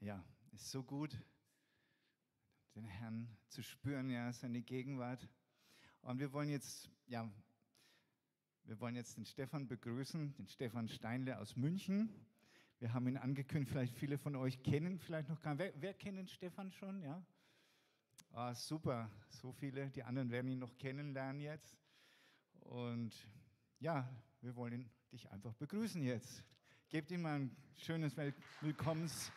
Ja, ist so gut, den Herrn zu spüren, ja, seine Gegenwart. Und wir wollen jetzt den Stefan begrüßen, den Stefan Steinle aus München. Wir haben ihn angekündigt, vielleicht viele von euch kennen, vielleicht noch gar nicht. Wer kennt den Stefan schon? Ja? Ah, super, so viele. Die anderen werden ihn noch kennenlernen jetzt. Und ja, wir wollen dich einfach begrüßen jetzt. Gebt ihm mal ein schönes Willkommens.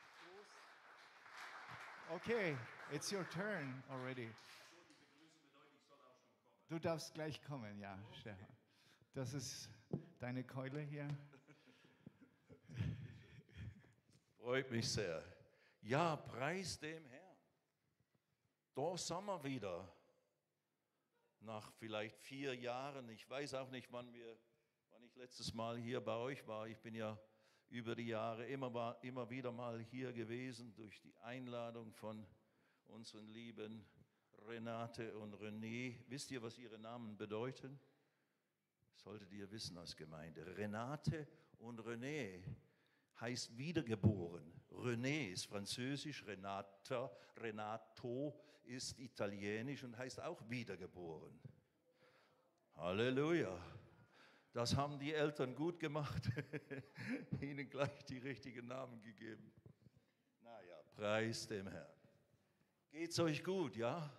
Okay, it's your turn already. Du darfst gleich kommen, ja, Stefan. Das ist deine Keule hier. Freut mich sehr. Ja, preis dem Herrn. Da sind wir wieder. Nach vielleicht 4 Jahren. Ich weiß auch nicht, wann ich letztes Mal hier bei euch war. Ich bin ja über die Jahre immer wieder mal hier gewesen durch die Einladung von unseren lieben Renate und René. Wisst ihr, was ihre Namen bedeuten? Solltet ihr wissen als Gemeinde. Renate und René heißt wiedergeboren. René ist französisch, Renato ist italienisch und heißt auch wiedergeboren. Halleluja. Das haben die Eltern gut gemacht, ihnen gleich die richtigen Namen gegeben. Naja, preis dem Herrn. Geht's euch gut, ja?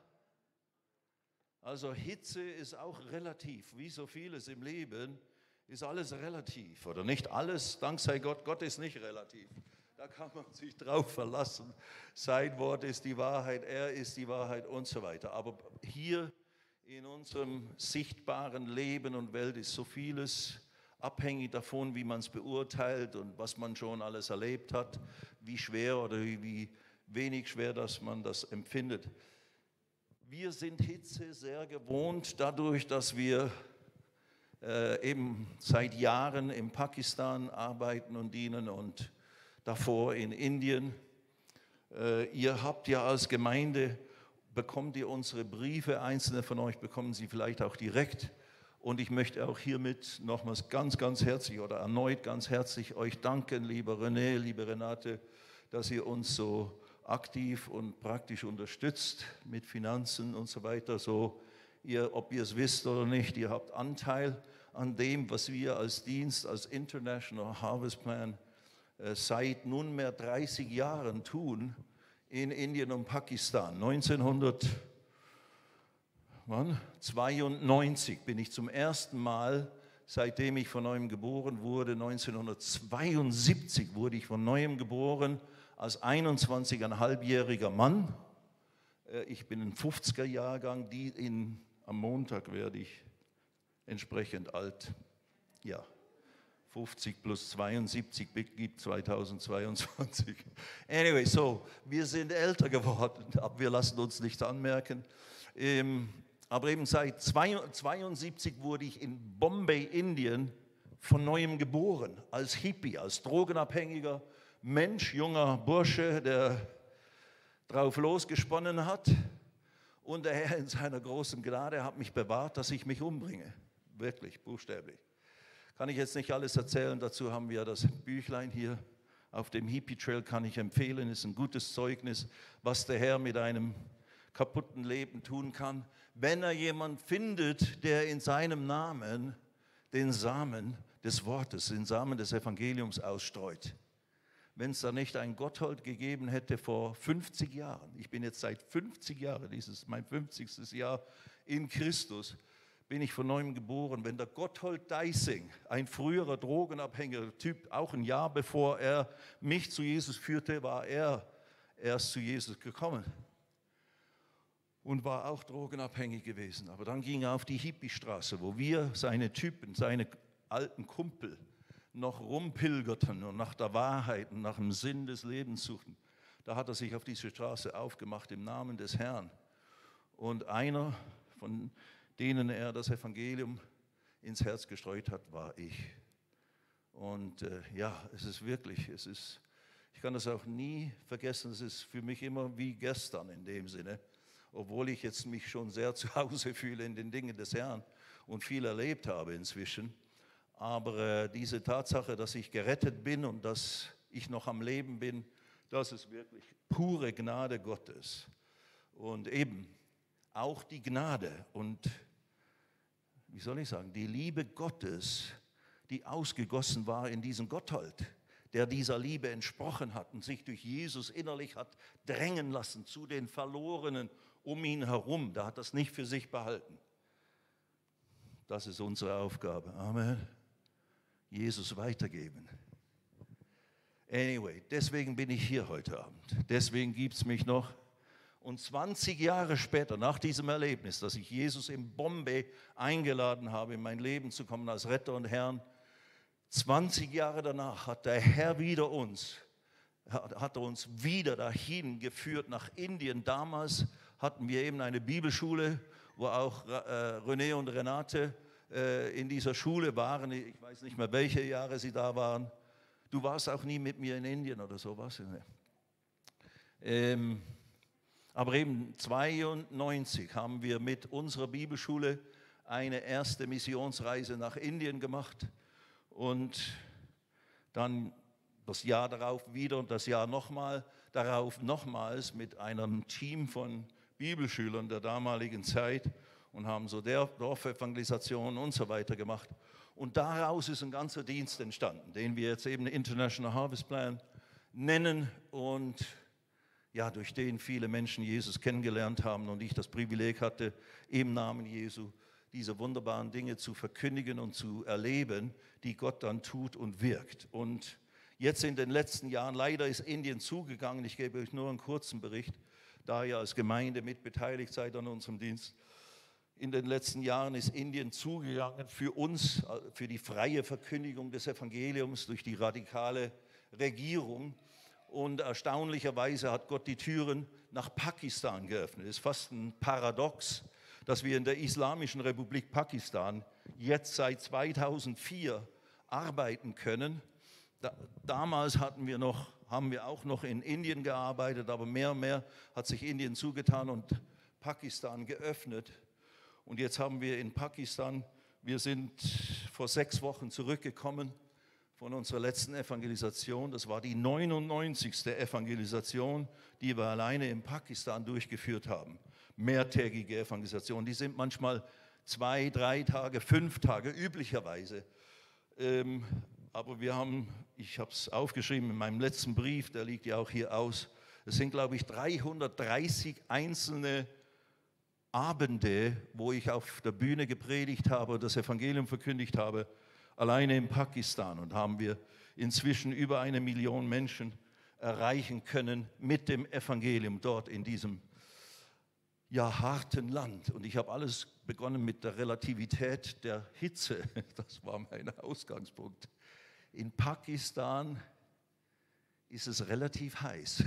Also Hitze ist auch relativ, wie so vieles im Leben ist alles relativ. Oder nicht alles, dank sei Gott, Gott ist nicht relativ. Da kann man sich drauf verlassen. Sein Wort ist die Wahrheit, er ist die Wahrheit und so weiter. Aber hier in unserem sichtbaren Leben und Welt ist so vieles abhängig davon, wie man es beurteilt und was man schon alles erlebt hat, wie schwer oder wie wenig schwer, dass man das empfindet. Wir sind Hitze sehr gewohnt, dadurch, dass wir eben seit Jahren in Pakistan arbeiten und dienen und davor in Indien. Ihr habt ja als Gemeinde, bekommt ihr unsere Briefe, einzelne von euch bekommen sie vielleicht auch direkt. Und ich möchte auch hiermit nochmals ganz, ganz herzlich oder erneut ganz herzlich euch danken, lieber René, liebe Renate, dass ihr uns so aktiv und praktisch unterstützt mit Finanzen und so weiter. So, ob ihr es wisst oder nicht, ihr habt Anteil an dem, was wir als Dienst, als International Harvest Plan seit nunmehr 30 Jahren tun in Indien und Pakistan. 1992 bin ich zum ersten Mal, seitdem ich von neuem geboren wurde, 1972 wurde ich von neuem geboren als 21,5-jähriger Mann. Ich bin ein 50er-Jahrgang, am Montag werde ich entsprechend alt. Ja, 50 plus 72 gibt 2022. Anyway, so, wir sind älter geworden, aber wir lassen uns nicht anmerken. Aber eben seit 1972 wurde ich in Bombay, Indien, von neuem geboren, als Hippie, als drogenabhängiger Mensch, junger Bursche, der drauf losgesponnen hat. Und der Herr in seiner großen Gnade hat mich bewahrt, dass ich mich umbringe. Wirklich, buchstäblich. Kann ich jetzt nicht alles erzählen, dazu haben wir das Büchlein hier auf dem Hippie Trail, kann ich empfehlen, ist ein gutes Zeugnis, was der Herr mit einem kaputten Leben tun kann, wenn er jemand findet, der in seinem Namen den Samen des Wortes, den Samen des Evangeliums ausstreut. Wenn es da nicht einen Gotthold gegeben hätte vor 50 Jahren, ich bin jetzt seit 50 Jahren, dieses ist mein 50. Jahr in Christus, bin ich von neuem geboren. Wenn der Gotthold Deissing, ein früherer drogenabhängiger Typ, auch ein Jahr bevor er mich zu Jesus führte, war er erst zu Jesus gekommen und war auch drogenabhängig gewesen. Aber dann ging er auf die Hippie-Straße, wo wir, seine Typen, seine alten Kumpel, noch rumpilgerten und nach der Wahrheit und nach dem Sinn des Lebens suchten. Da hat er sich auf diese Straße aufgemacht im Namen des Herrn. Und einer von denen er das Evangelium ins Herz gestreut hat, war ich. Und ja, es ist wirklich, ich kann das auch nie vergessen, es ist für mich immer wie gestern in dem Sinne, obwohl ich jetzt mich schon sehr zu Hause fühle in den Dingen des Herrn und viel erlebt habe inzwischen. Aber diese Tatsache, dass ich gerettet bin und dass ich noch am Leben bin, Das ist wirklich pure Gnade Gottes. Und eben auch die Gnade und, wie soll ich sagen, die Liebe Gottes, die ausgegossen war in diesen Gotthold, der dieser Liebe entsprochen hat und sich durch Jesus innerlich hat drängen lassen zu den Verlorenen um ihn herum. Der hat das nicht für sich behalten. Das ist unsere Aufgabe. Amen. Jesus weitergeben. Anyway, deswegen bin ich hier heute Abend. Deswegen gibt es mich noch. Und 20 Jahre später, nach diesem Erlebnis, dass ich Jesus in Bombay eingeladen habe, in mein Leben zu kommen als Retter und Herrn, 20 Jahre danach hat der Herr hat er uns wieder dahin geführt nach Indien. Damals hatten wir eben eine Bibelschule, wo auch René und Renate in dieser Schule waren. Ich weiß nicht mehr, welche Jahre sie da waren. Du warst auch nie mit mir in Indien oder sowas. Aber eben 1992 haben wir mit unserer Bibelschule eine erste Missionsreise nach Indien gemacht und dann das Jahr darauf wieder und das Jahr darauf nochmals mit einem Team von Bibelschülern der damaligen Zeit und haben so Dorfevangelisation und so weiter gemacht. Und daraus ist ein ganzer Dienst entstanden, den wir jetzt eben International Harvest Plan nennen und ja, durch den viele Menschen Jesus kennengelernt haben und ich das Privileg hatte, im Namen Jesu diese wunderbaren Dinge zu verkündigen und zu erleben, die Gott dann tut und wirkt. Und jetzt in den letzten Jahren, leider ist Indien zugegangen, ich gebe euch nur einen kurzen Bericht, da ihr als Gemeinde mit beteiligt seid an unserem Dienst. In den letzten Jahren ist Indien zugegangen für uns, für die freie Verkündigung des Evangeliums durch die radikale Regierung. Und erstaunlicherweise hat Gott die Türen nach Pakistan geöffnet. Es ist fast ein Paradox, dass wir in der Islamischen Republik Pakistan jetzt seit 2004 arbeiten können. Damals haben wir auch noch in Indien gearbeitet, aber mehr und mehr hat sich Indien zugetan und Pakistan geöffnet. Und jetzt haben wir in Pakistan, wir sind vor 6 Wochen zurückgekommen von unserer letzten Evangelisation. Das war die 99. Evangelisation, die wir alleine in Pakistan durchgeführt haben. Mehrtägige Evangelisationen, die sind manchmal 2, 3 Tage, 5 Tage üblicherweise. Aber ich habe es aufgeschrieben in meinem letzten Brief, der liegt ja auch hier aus. Es sind, glaube ich, 330 einzelne Abende, wo ich auf der Bühne gepredigt habe, das Evangelium verkündigt habe, alleine in Pakistan, und haben wir inzwischen über 1 Million Menschen erreichen können mit dem Evangelium dort in diesem harten Land. Und ich habe alles begonnen mit der Relativität der Hitze. Das war mein Ausgangspunkt. In Pakistan ist es relativ heiß.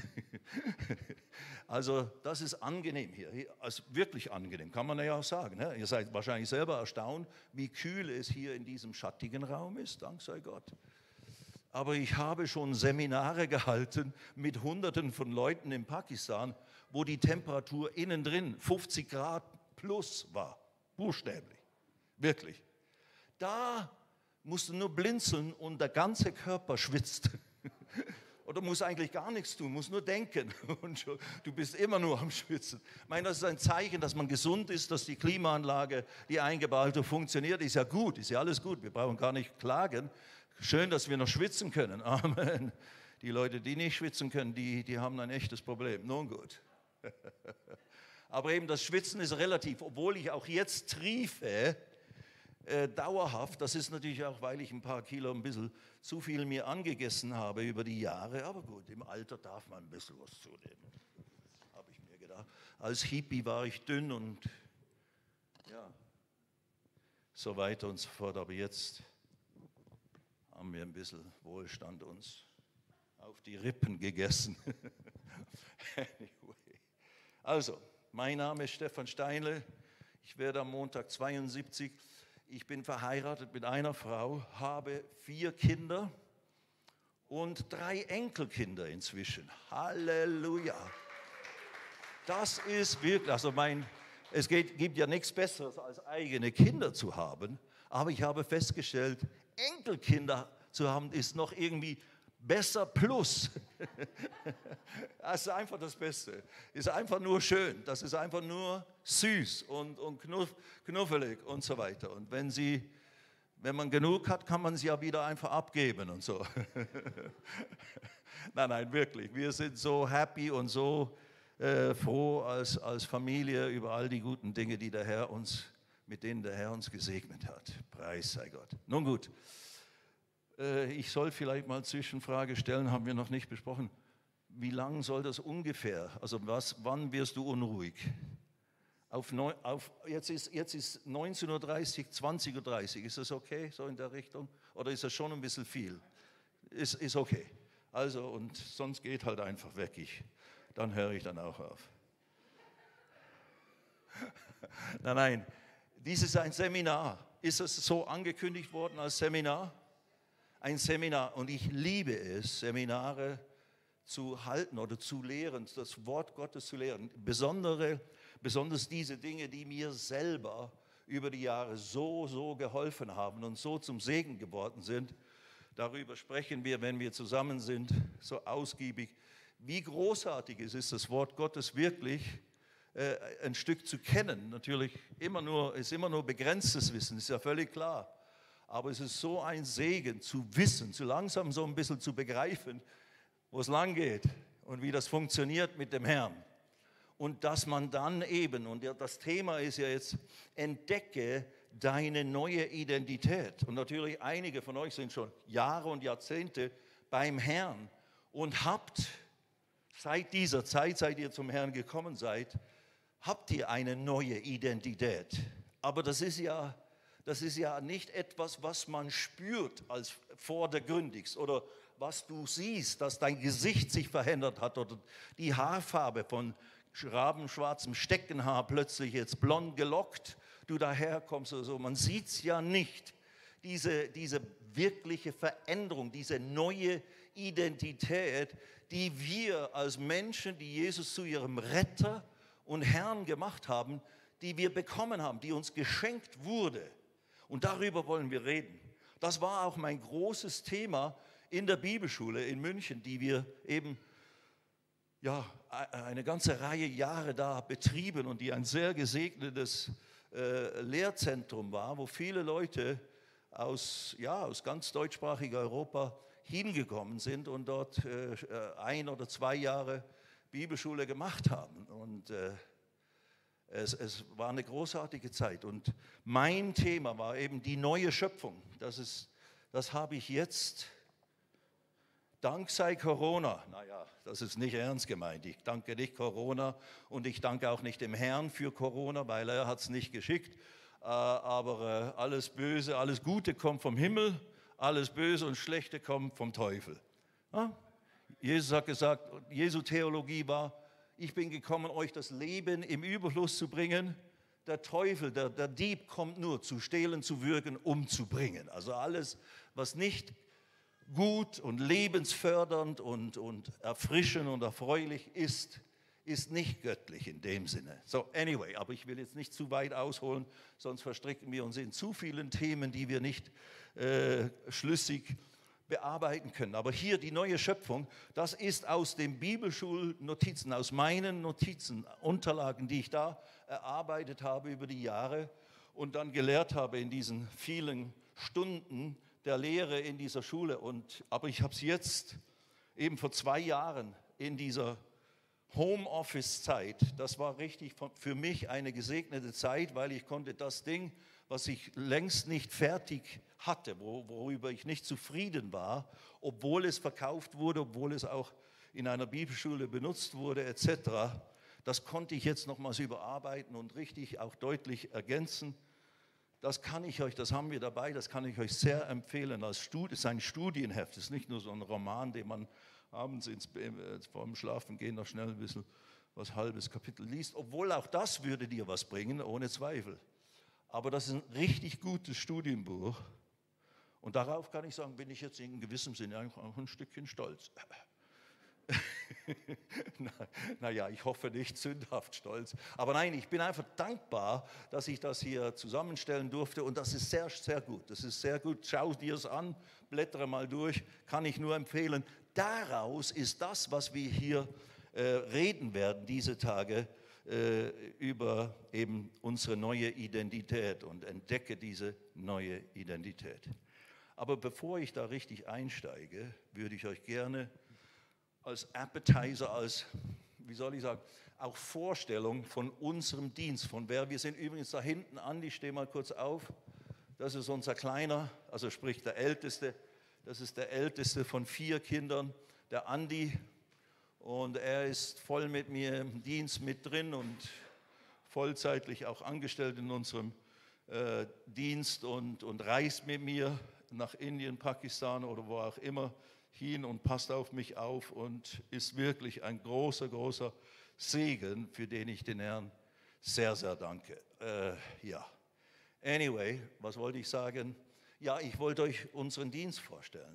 Also das ist angenehm hier, also wirklich angenehm, kann man ja auch sagen. Ne? Ihr seid wahrscheinlich selber erstaunt, wie kühl es hier in diesem schattigen Raum ist, dank sei Gott. Aber ich habe schon Seminare gehalten mit Hunderten von Leuten in Pakistan, wo die Temperatur innen drin 50 Grad plus war, buchstäblich, wirklich. Da musst du nur blinzeln und der ganze Körper schwitzt. Oder musst eigentlich gar nichts tun, musst nur denken und du bist immer nur am Schwitzen. Ich meine, das ist ein Zeichen, dass man gesund ist, dass die Klimaanlage, die eingebaute, funktioniert. Ist ja gut, ist ja alles gut, wir brauchen gar nicht klagen. Schön, dass wir noch schwitzen können. Amen. Die Leute, die nicht schwitzen können, die haben ein echtes Problem. Nun gut. Aber eben das Schwitzen ist relativ, obwohl ich auch jetzt triefe, dauerhaft. Das ist natürlich auch, weil ich ein paar Kilo ein bisschen zu viel mir angegessen habe über die Jahre. Aber gut, im Alter darf man ein bisschen was zunehmen, habe ich mir gedacht. Als Hippie war ich dünn und ja, so weiter und so fort. Aber jetzt haben wir ein bisschen Wohlstand uns auf die Rippen gegessen. Anyway. Also, mein Name ist Stefan Steinle. Ich werde am Montag 72. Ich bin verheiratet mit einer Frau, habe 4 Kinder und 3 Enkelkinder inzwischen. Halleluja. Das ist wirklich, es gibt ja nichts Besseres, als eigene Kinder zu haben. Aber ich habe festgestellt, Enkelkinder zu haben, ist noch irgendwie Besser plus. Das ist einfach das Beste. Ist einfach nur schön. Das ist einfach nur süß und knuffelig und so weiter. Und wenn man genug hat, kann man sie ja wieder einfach abgeben und so. Nein, wirklich. Wir sind so happy und so froh als Familie über all die guten Dinge, mit denen der Herr uns gesegnet hat. Preis sei Gott. Nun gut. Ich soll vielleicht mal Zwischenfrage stellen, haben wir noch nicht besprochen. Wie lang soll das ungefähr, also wann wirst du unruhig? Jetzt ist 19:30 Uhr, 20:30 Uhr, ist das okay, so in der Richtung? Oder ist das schon ein bisschen viel? Ist okay. Also, und sonst geht halt einfach weg, dann höre ich dann auch auf. Nein, dies ist ein Seminar. Ist es so angekündigt worden als Seminar? Ein Seminar, und ich liebe es, Seminare zu halten oder zu lehren, das Wort Gottes zu lehren. Besonders diese Dinge, die mir selber über die Jahre so geholfen haben und so zum Segen geworden sind. Darüber sprechen wir, wenn wir zusammen sind, so ausgiebig. Wie großartig es ist, das Wort Gottes wirklich ein Stück zu kennen. Natürlich ist immer nur begrenztes Wissen, ist ja völlig klar. Aber es ist so ein Segen zu wissen, zu langsam so ein bisschen zu begreifen, wo es lang geht und wie das funktioniert mit dem Herrn. Und dass man dann eben, und das Thema ist ja jetzt, entdecke deine neue Identität. Und natürlich einige von euch sind schon Jahre und Jahrzehnte beim Herrn und habt seit dieser Zeit, seit ihr zum Herrn gekommen seid, habt ihr eine neue Identität. Aber das ist ja nicht etwas, was man spürt als vordergründigst oder was du siehst, dass dein Gesicht sich verändert hat oder die Haarfarbe von rabenschwarzem Steckenhaar plötzlich jetzt blond gelockt, du daherkommst oder so. Man sieht es ja nicht, diese wirkliche Veränderung, diese neue Identität, die wir als Menschen, die Jesus zu ihrem Retter und Herrn gemacht haben, die wir bekommen haben, die uns geschenkt wurde. Und darüber wollen wir reden. Das war auch mein großes Thema in der Bibelschule in München, die wir eben eine ganze Reihe Jahre da betrieben und die ein sehr gesegnetes Lehrzentrum war, wo viele Leute aus ganz deutschsprachiger Europa hingekommen sind und dort 1 oder 2 Jahre Bibelschule gemacht haben. Und es war eine großartige Zeit. Und mein Thema war eben die neue Schöpfung. Das habe ich jetzt, dank sei Corona, das ist nicht ernst gemeint. Ich danke nicht Corona und ich danke auch nicht dem Herrn für Corona, weil er hat es nicht geschickt. Aber alles Böse, alles Gute kommt vom Himmel, alles Böse und Schlechte kommt vom Teufel. Ja? Jesus hat gesagt, Jesu Theologie war, ich bin gekommen, euch das Leben im Überfluss zu bringen. Der Teufel, der Dieb kommt nur zu stehlen, zu würgen, umzubringen. Also alles, was nicht gut und lebensfördernd und erfrischend und erfreulich ist, ist nicht göttlich in dem Sinne. So, anyway, aber ich will jetzt nicht zu weit ausholen, sonst verstricken wir uns in zu vielen Themen, die wir nicht schlüssig bearbeiten können. Aber hier die neue Schöpfung, das ist aus den Bibelschulnotizen, aus meinen Notizen, Unterlagen, die ich da erarbeitet habe über die Jahre und dann gelehrt habe in diesen vielen Stunden der Lehre in dieser Schule. Aber ich habe es jetzt eben vor 2 Jahren in dieser Homeoffice-Zeit, das war richtig für mich eine gesegnete Zeit, weil ich konnte das Ding, was ich längst nicht fertig hatte, worüber ich nicht zufrieden war, obwohl es verkauft wurde, obwohl es auch in einer Bibelschule benutzt wurde etc., das konnte ich jetzt nochmals überarbeiten und richtig auch deutlich ergänzen. Das haben wir dabei, das kann ich euch sehr empfehlen. Es ist ein Studienheft, es ist nicht nur so ein Roman, den man abends vor dem Schlafengehen noch schnell ein bisschen was halbes Kapitel liest, obwohl auch das würde dir was bringen, ohne Zweifel. Aber das ist ein richtig gutes Studienbuch und darauf kann ich sagen, bin ich jetzt in gewissem Sinne auch ein Stückchen stolz. Naja, ich hoffe nicht sündhaft stolz. Aber nein, ich bin einfach dankbar, dass ich das hier zusammenstellen durfte. Und das ist sehr, sehr gut. Das ist sehr gut. Schau dir es an, blättere mal durch. Kann ich nur empfehlen. Daraus ist das, was wir hier reden werden, diese Tage, über eben unsere neue Identität und entdecke diese neue Identität. Aber bevor ich da richtig einsteige, würde ich euch gerne als Appetizer, als, wie soll ich sagen, auch Vorstellung von unserem Dienst, von wer wir sind. Übrigens da hinten, Andi, steh mal kurz auf. Das ist unser Kleiner, also sprich der Älteste. Das ist der Älteste von 4 Kindern, der Andi. Und er ist voll mit mir im Dienst mit drin und vollzeitlich auch angestellt in unserem Dienst und reist mit mir nach Indien, Pakistan oder wo auch immer hin und passt auf mich auf und ist wirklich ein großer, großer Segen, für den ich den Herrn sehr, sehr danke. Ja, anyway, was wollte ich sagen? Ja, ich wollte euch unseren Dienst vorstellen.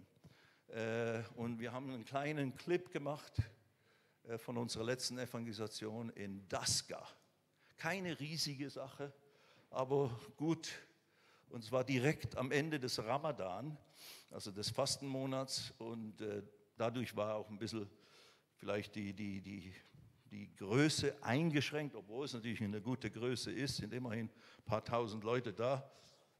Und wir haben einen kleinen Clip gemacht von unserer letzten Evangelisation in Daska. Keine riesige Sache, aber gut. Und zwar direkt am Ende des Ramadan, also des Fastenmonats. Und dadurch war auch ein bisschen vielleicht die Größe eingeschränkt, obwohl es natürlich eine gute Größe ist, sind immerhin ein paar tausend Leute da.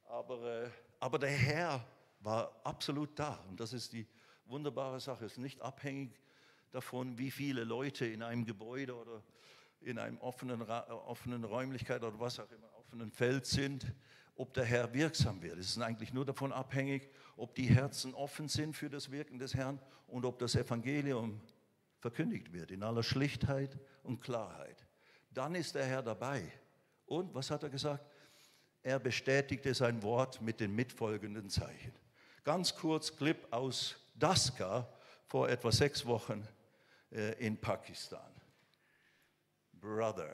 Aber der Herr war absolut da. Und das ist die wunderbare Sache. Es ist nicht abhängig davon, wie viele Leute in einem Gebäude oder in einem offenen Räumlichkeit oder was auch immer, offenen Feld sind, ob der Herr wirksam wird. Es ist eigentlich nur davon abhängig, ob die Herzen offen sind für das Wirken des Herrn und ob das Evangelium verkündigt wird in aller Schlichtheit und Klarheit. Dann ist der Herr dabei. Und, was hat er gesagt? Er bestätigte sein Wort mit den mitfolgenden Zeichen. Ganz kurz, Clip aus Daska vor etwa 6 Wochen in Pakistan. Brother.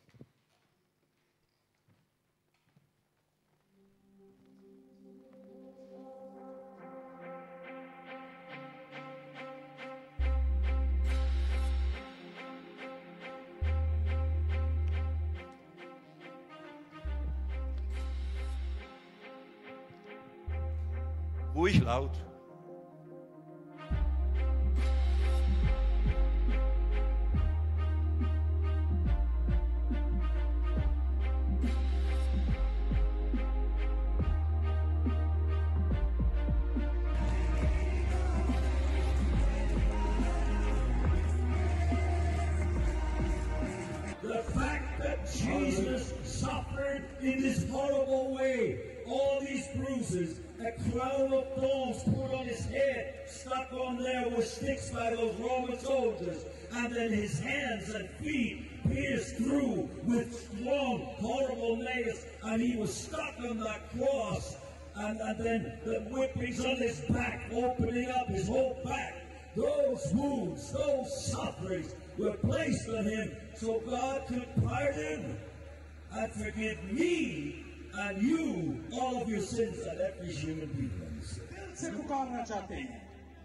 Ruhig laut. The fact that Jesus suffered in this horrible way, all these bruises, a crown of thorns put on his head, stuck on there with sticks by those Roman soldiers, and then his hands and feet pierced through with strong, horrible nails, and he was stuck on that cross, and then the whippings on his back, opening up his whole back. Those wounds, those sufferings were placed on him so God could pardon and forgive me and you all of your sins and every human being on this earth. से पुकारना चाहते हैं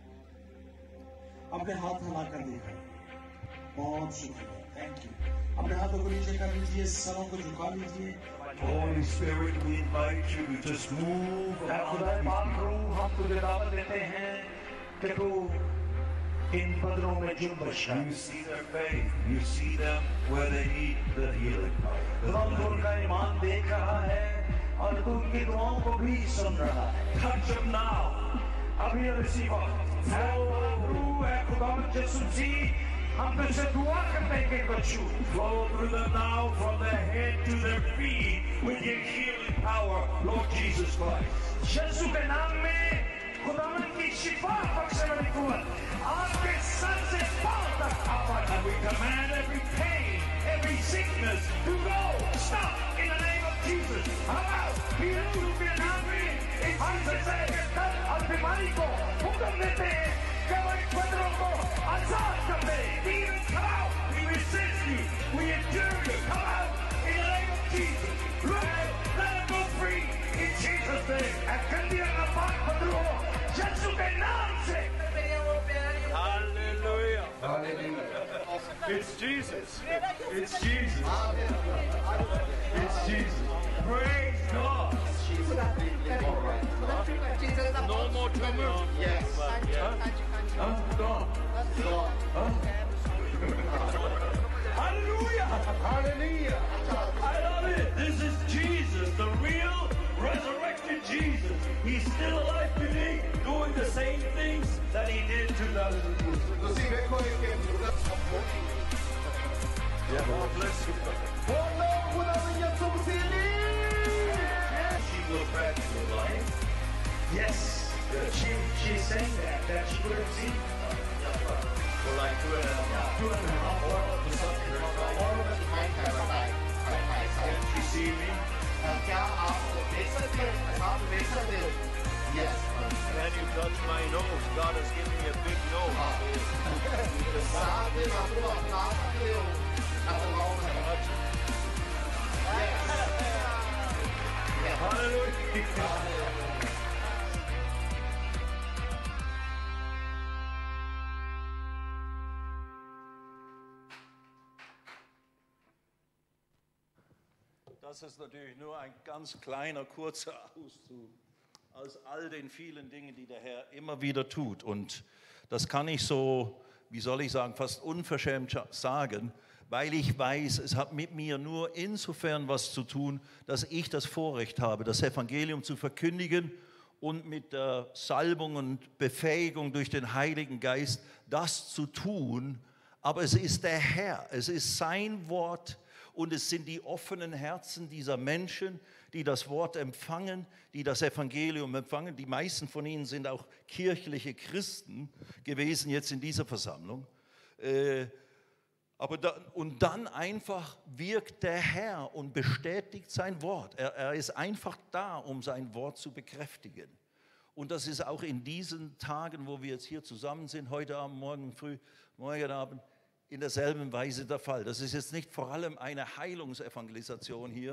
अपने हाथ हिलाकर देखा बहुत शुक्रिया थैंक यू अपने हाथों को नीचे कर लीजिए सरों को झुका लीजिए Holy Spirit, we invite you to just move around these people. You see their faith. You see them where they need the healing power. Touch them now. Flow through them now from their head to their feet with your healing power, Lord Jesus Christ. And we command every pain, every sickness to go. Stop in the name of Jesus. Come out. In Jesus' name. Demons, come out. We resist you. We endure you. Come out in the name of Jesus. Let them go free in Jesus' name. Hallelujah. It's Jesus. It's Jesus. It's Jesus. Praise God. No more tumor. Yes. Gone. Hallelujah. Hallelujah. I love it. This is Jesus, the real resurrected Jesus. He's still alive today, doing the same things that he did 2,000 years ago. Yeah, God bless you. She goes back to life. Yes. She sang that she could have seen for like 2.5 hours. Can she see me? Yes. Can you touch my nose? God has given me a big nose. Hallelujah. Das ist natürlich nur ein ganz kleiner, kurzer Auszug aus all den vielen Dingen, die der Herr immer wieder tut. Und das kann ich so, wie soll ich sagen, fast unverschämt sagen, weil ich weiß, es hat mit mir nur insofern was zu tun, dass ich das Vorrecht habe, das Evangelium zu verkündigen und mit der Salbung und Befähigung durch den Heiligen Geist das zu tun. Aber es ist der Herr, es ist sein Wort. Und es sind die offenen Herzen dieser Menschen, die das Wort empfangen, die das Evangelium empfangen. Die meisten von ihnen sind auch kirchliche Christen gewesen jetzt in dieser Versammlung. Und dann einfach wirkt der Herr und bestätigt sein Wort. Er ist einfach da, um sein Wort zu bekräftigen. Und das ist auch in diesen Tagen, wo wir jetzt hier zusammen sind, heute Abend, morgen früh, morgen Abend, in derselben Weise der Fall. Das ist jetzt nicht vor allem eine Heilungsevangelisation hier,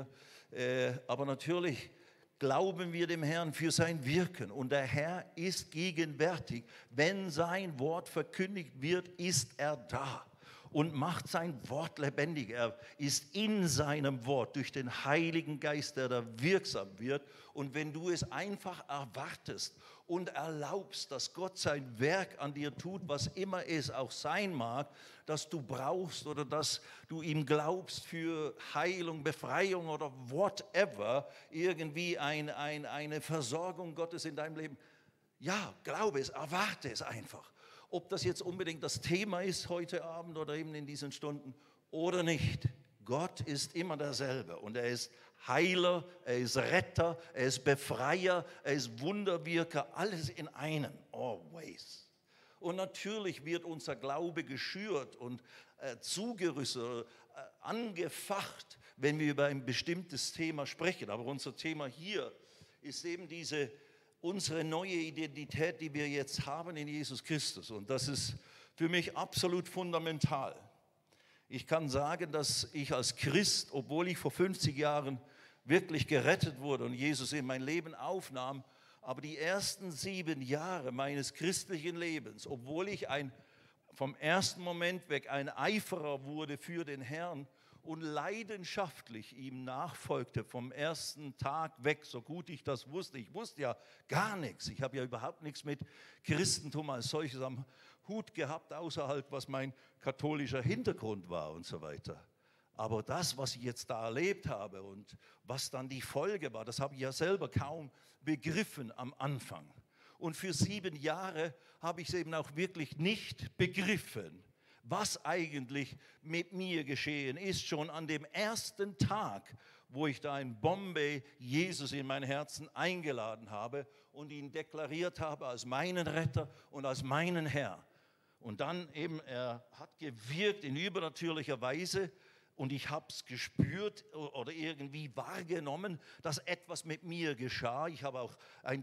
aber natürlich glauben wir dem Herrn für sein Wirken und der Herr ist gegenwärtig. Wenn sein Wort verkündigt wird, ist er da und macht sein Wort lebendig. Er ist in seinem Wort durch den Heiligen Geist, der da wirksam wird. Und wenn du es einfach erwartest und erlaubst, dass Gott sein Werk an dir tut, was immer es auch sein mag, dass du brauchst oder dass du ihm glaubst für Heilung, Befreiung oder whatever, irgendwie eine Versorgung Gottes in deinem Leben. Ja, glaube es, erwarte es einfach. Ob das jetzt unbedingt das Thema ist heute Abend oder eben in diesen Stunden oder nicht. Gott ist immer derselbe und er ist Heiler, er ist Retter, er ist Befreier, er ist Wunderwirker, alles in einem, always. Und natürlich wird unser Glaube geschürt und zugerüstet, angefacht, wenn wir über ein bestimmtes Thema sprechen. Aber unser Thema hier ist eben unsere neue Identität, die wir jetzt haben in Jesus Christus. Und das ist für mich absolut fundamental. Ich kann sagen, dass ich als Christ, obwohl ich vor 50 Jahren wirklich gerettet wurde und Jesus in mein Leben aufnahm, aber die ersten 7 Jahre meines christlichen Lebens, obwohl ich vom ersten Moment weg ein Eiferer wurde für den Herrn und leidenschaftlich ihm nachfolgte vom ersten Tag weg, so gut ich das wusste. Ich wusste ja gar nichts. Ich habe ja überhaupt nichts mit Christentum als solches am Hut gehabt, außerhalb, was mein katholischer Hintergrund war und so weiter. Aber das, was ich jetzt da erlebt habe und was dann die Folge war, das habe ich ja selber kaum begriffen am Anfang. Und für 7 Jahre habe ich es eben auch wirklich nicht begriffen, was eigentlich mit mir geschehen ist, schon an dem ersten Tag, wo ich da in Bombay Jesus in mein Herzen eingeladen habe und ihn deklariert habe als meinen Retter und als meinen Herr. Und dann eben, er hat gewirkt in übernatürlicher Weise und ich habe es gespürt oder irgendwie wahrgenommen, dass etwas mit mir geschah. Ich habe auch eine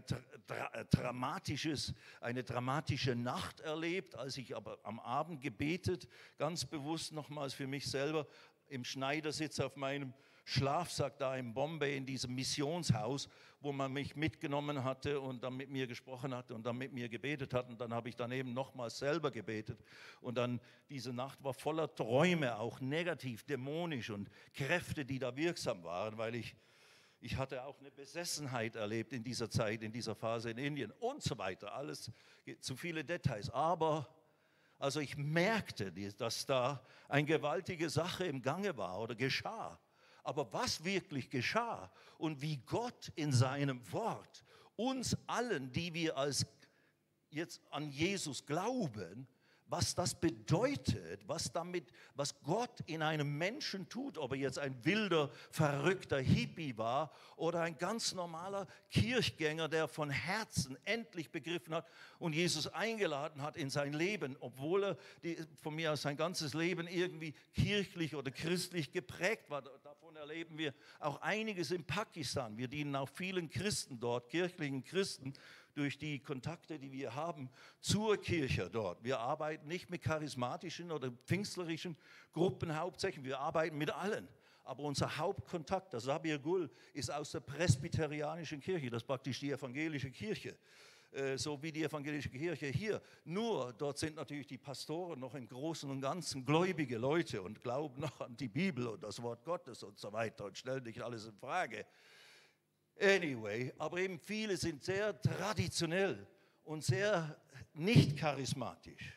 dramatische Nacht erlebt, als ich aber am Abend gebetet, ganz bewusst nochmals für mich selber im Schneidersitz auf meinem Schlafsack da in Bombay in diesem Missionshaus, wo man mich mitgenommen hatte und dann mit mir gesprochen hatte und dann mit mir gebetet hat. Und dann habe ich daneben nochmals selber gebetet. Und dann diese Nacht war voller Träume, auch negativ, dämonisch und Kräfte, die da wirksam waren, weil ich hatte auch eine Besessenheit erlebt in dieser Zeit, in dieser Phase in Indien und so weiter. Alles zu viele Details. Aber also ich merkte, dass da eine gewaltige Sache im Gange war oder geschah. Aber was wirklich geschah und wie Gott in seinem Wort uns allen, die wir als jetzt an Jesus glauben, was das bedeutet, was Gott in einem Menschen tut, ob er jetzt ein wilder, verrückter Hippie war oder ein ganz normaler Kirchgänger, der von Herzen endlich begriffen hat und Jesus eingeladen hat in sein Leben, obwohl er von mir aus sein ganzes Leben irgendwie kirchlich oder christlich geprägt war. Davon erleben wir auch einiges in Pakistan. Wir dienen auch vielen Christen dort, kirchlichen Christen, durch die Kontakte, die wir haben zur Kirche dort. Wir arbeiten nicht mit charismatischen oder pfingstlerischen Gruppen hauptsächlich, wir arbeiten mit allen. Aber unser Hauptkontakt, das Sabir Gul, ist aus der presbyterianischen Kirche, das ist praktisch die evangelische Kirche, so wie die evangelische Kirche hier. Nur dort sind natürlich die Pastoren noch im Großen und Ganzen gläubige Leute und glauben noch an die Bibel und das Wort Gottes und so weiter und stellen nicht alles in Frage. Anyway, aber eben viele sind sehr traditionell und sehr nicht charismatisch.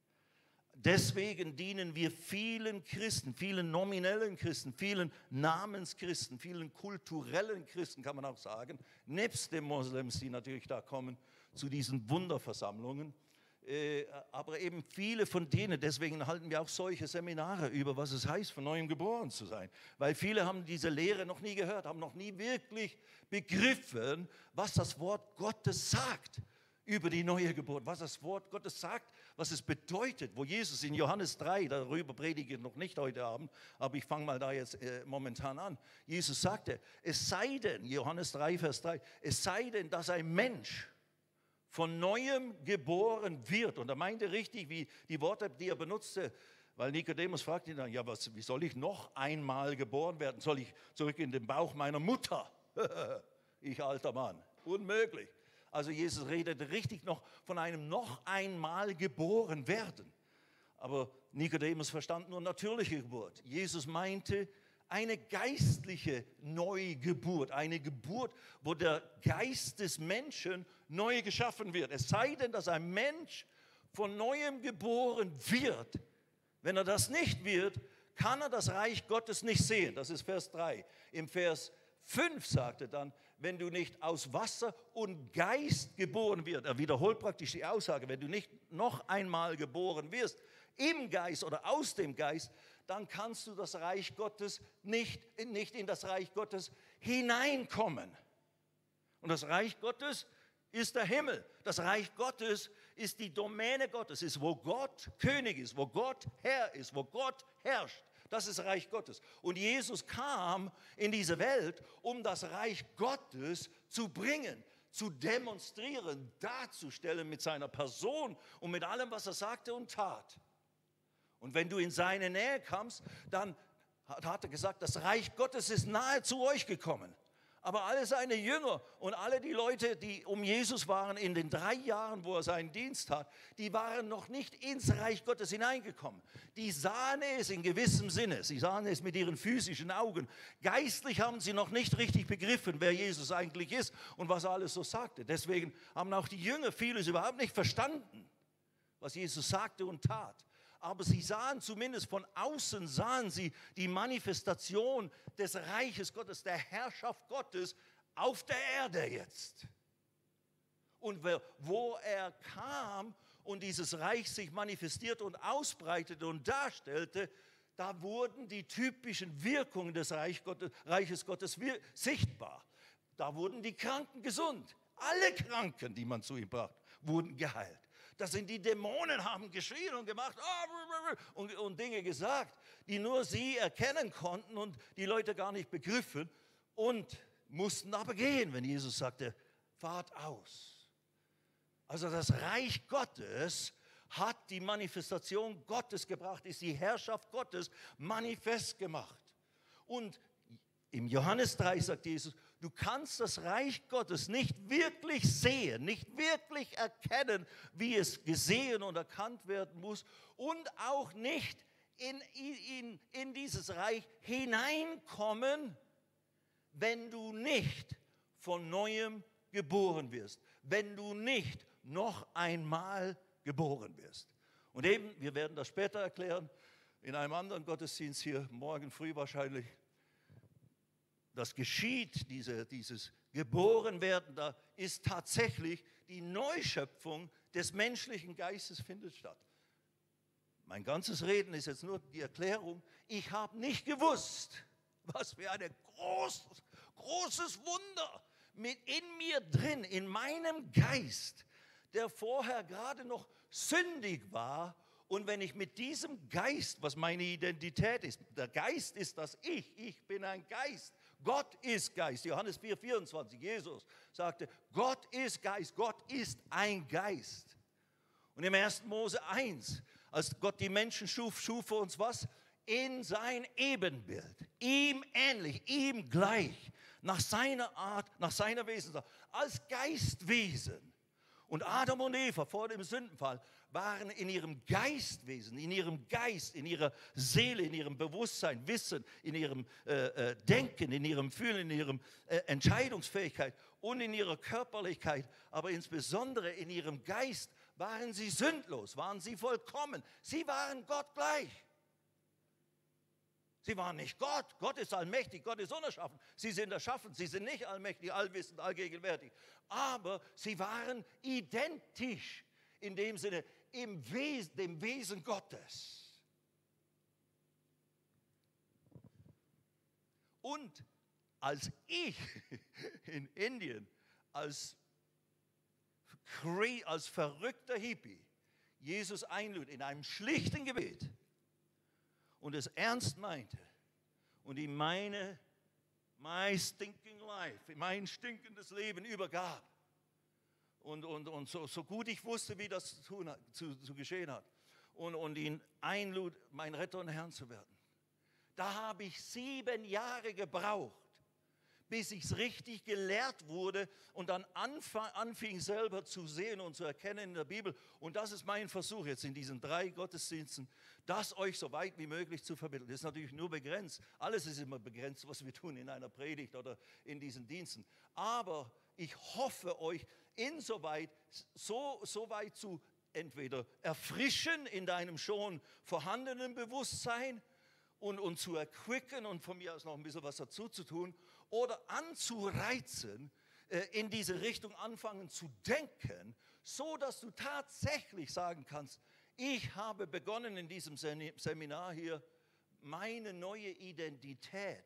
Deswegen dienen wir vielen Christen, vielen nominellen Christen, vielen Namenschristen, vielen kulturellen Christen, kann man auch sagen, nebst den Moslems, die natürlich da kommen zu diesen Wunderversammlungen. Aber eben viele von denen, deswegen halten wir auch solche Seminare über, was es heißt, von Neuem geboren zu sein. Weil viele haben diese Lehre noch nie gehört, haben noch nie wirklich begriffen, was das Wort Gottes sagt über die neue Geburt, was das Wort Gottes sagt, was es bedeutet, wo Jesus in Johannes 3, darüber predige ich noch nicht heute Abend, aber ich fange mal da jetzt momentan an. Jesus sagte, es sei denn, Johannes 3, Vers 3, es sei denn, dass ein Mensch von Neuem geboren wird. Und er meinte richtig, wie die Worte, die er benutzte, weil Nikodemus fragte ihn dann, ja, wie soll ich noch einmal geboren werden? Soll ich zurück in den Bauch meiner Mutter? Ich alter Mann, unmöglich. Also Jesus redete richtig noch von einem noch einmal geboren werden. Aber Nikodemus verstand nur natürliche Geburt. Jesus meinte eine geistliche Neugeburt, eine Geburt, wo der Geist des Menschen neu geschaffen wird. Es sei denn, dass ein Mensch von Neuem geboren wird. Wenn er das nicht wird, kann er das Reich Gottes nicht sehen. Das ist Vers 3. Im Vers 5 sagt er dann, wenn du nicht aus Wasser und Geist geboren wirst. Er wiederholt praktisch die Aussage, wenn du nicht noch einmal geboren wirst, im Geist oder aus dem Geist, dann kannst du das Reich Gottes nicht in das Reich Gottes hineinkommen. Und das Reich Gottes ist der Himmel. Das Reich Gottes ist die Domäne Gottes, ist, wo Gott König ist, wo Gott Herr ist, wo Gott herrscht. Das ist Reich Gottes. Und Jesus kam in diese Welt, um das Reich Gottes zu bringen, zu demonstrieren, darzustellen mit seiner Person und mit allem, was er sagte und tat. Und wenn du in seine Nähe kamst, dann hat er gesagt, das Reich Gottes ist nahe zu euch gekommen. Aber alle seine Jünger und alle die Leute, die um Jesus waren in den 3 Jahren, wo er seinen Dienst hat, die waren noch nicht ins Reich Gottes hineingekommen. Die sahen es in gewissem Sinne, sie sahen es mit ihren physischen Augen. Geistlich haben sie noch nicht richtig begriffen, wer Jesus eigentlich ist und was er alles so sagte. Deswegen haben auch die Jünger vieles überhaupt nicht verstanden, was Jesus sagte und tat. Aber sie sahen zumindest von außen, sahen sie die Manifestation des Reiches Gottes, der Herrschaft Gottes auf der Erde jetzt. Und wo er kam und dieses Reich sich manifestierte und ausbreitete und darstellte, da wurden die typischen Wirkungen des Reiches Gottes sichtbar. Da wurden die Kranken gesund. Alle Kranken, die man zu ihm brachte, wurden geheilt. Das sind die Dämonen, haben geschrien und gemacht und Dinge gesagt, die nur sie erkennen konnten und die Leute gar nicht begriffen und mussten aber gehen, wenn Jesus sagte, fahrt aus. Also das Reich Gottes hat die Manifestation Gottes gebracht, ist die Herrschaft Gottes manifest gemacht. Und Im Johannes 3 sagt Jesus, du kannst das Reich Gottes nicht wirklich sehen, nicht wirklich erkennen, wie es gesehen und erkannt werden muss und auch nicht in dieses Reich hineinkommen, wenn du nicht von Neuem geboren wirst, wenn du nicht noch einmal geboren wirst. Und eben, wir werden das später erklären, in einem anderen Gottesdienst hier, morgen früh wahrscheinlich, das geschieht, dieses Geborenwerden, da ist tatsächlich die Neuschöpfung des menschlichen Geistes findet statt. Mein ganzes Reden ist jetzt nur die Erklärung, ich habe nicht gewusst, was für ein großes Wunder in mir drin, in meinem Geist, der vorher gerade noch sündig war. Und wenn ich mit diesem Geist, was meine Identität ist, der Geist ist das ich bin ein Geist. Gott ist Geist. Johannes 4,24, Jesus sagte, Gott ist Geist, Gott ist ein Geist. Und im 1. Mose 1, als Gott die Menschen schuf, schuf er uns was? In sein Ebenbild, ihm ähnlich, ihm gleich, nach seiner Art, nach seiner Wesensart, als Geistwesen. Und Adam und Eva vor dem Sündenfall waren in ihrem Geistwesen, in ihrem Geist, in ihrer Seele, in ihrem Bewusstsein, Wissen, in ihrem Denken, in ihrem Fühlen, in ihrer Entscheidungsfähigkeit und in ihrer Körperlichkeit, aber insbesondere in ihrem Geist waren sie sündlos, waren sie vollkommen. Sie waren Gott gleich. Sie waren nicht Gott. Gott ist allmächtig, Gott ist unerschaffen. Sie sind erschaffen, sie sind nicht allmächtig, allwissend, allgegenwärtig. Aber sie waren identisch in dem Sinne, dem Wesen Gottes. Und als ich in Indien als verrückter Hippie Jesus einlud in einem schlichten Gebet und es ernst meinte und ihm my stinking life, mein stinkendes Leben übergab und so gut ich wusste, wie das zu geschehen hat und ihn einlud, mein Retter und Herrn zu werden. Da habe ich 7 Jahre gebraucht, bis ich es richtig gelehrt wurde und dann anfing selber zu sehen und zu erkennen in der Bibel. Und das ist mein Versuch jetzt in diesen 3 Gottesdiensten, das euch so weit wie möglich zu vermitteln. Das ist natürlich nur begrenzt. Alles ist immer begrenzt, was wir tun in einer Predigt oder in diesen Diensten. Aber ich hoffe euch insoweit so weit zu entweder erfrischen in deinem schon vorhandenen Bewusstsein und zu erquicken und von mir aus noch ein bisschen was dazu zu tun oder anzureizen, in diese Richtung anfangen zu denken, so dass du tatsächlich sagen kannst, ich habe begonnen in diesem Seminar hier, meine neue Identität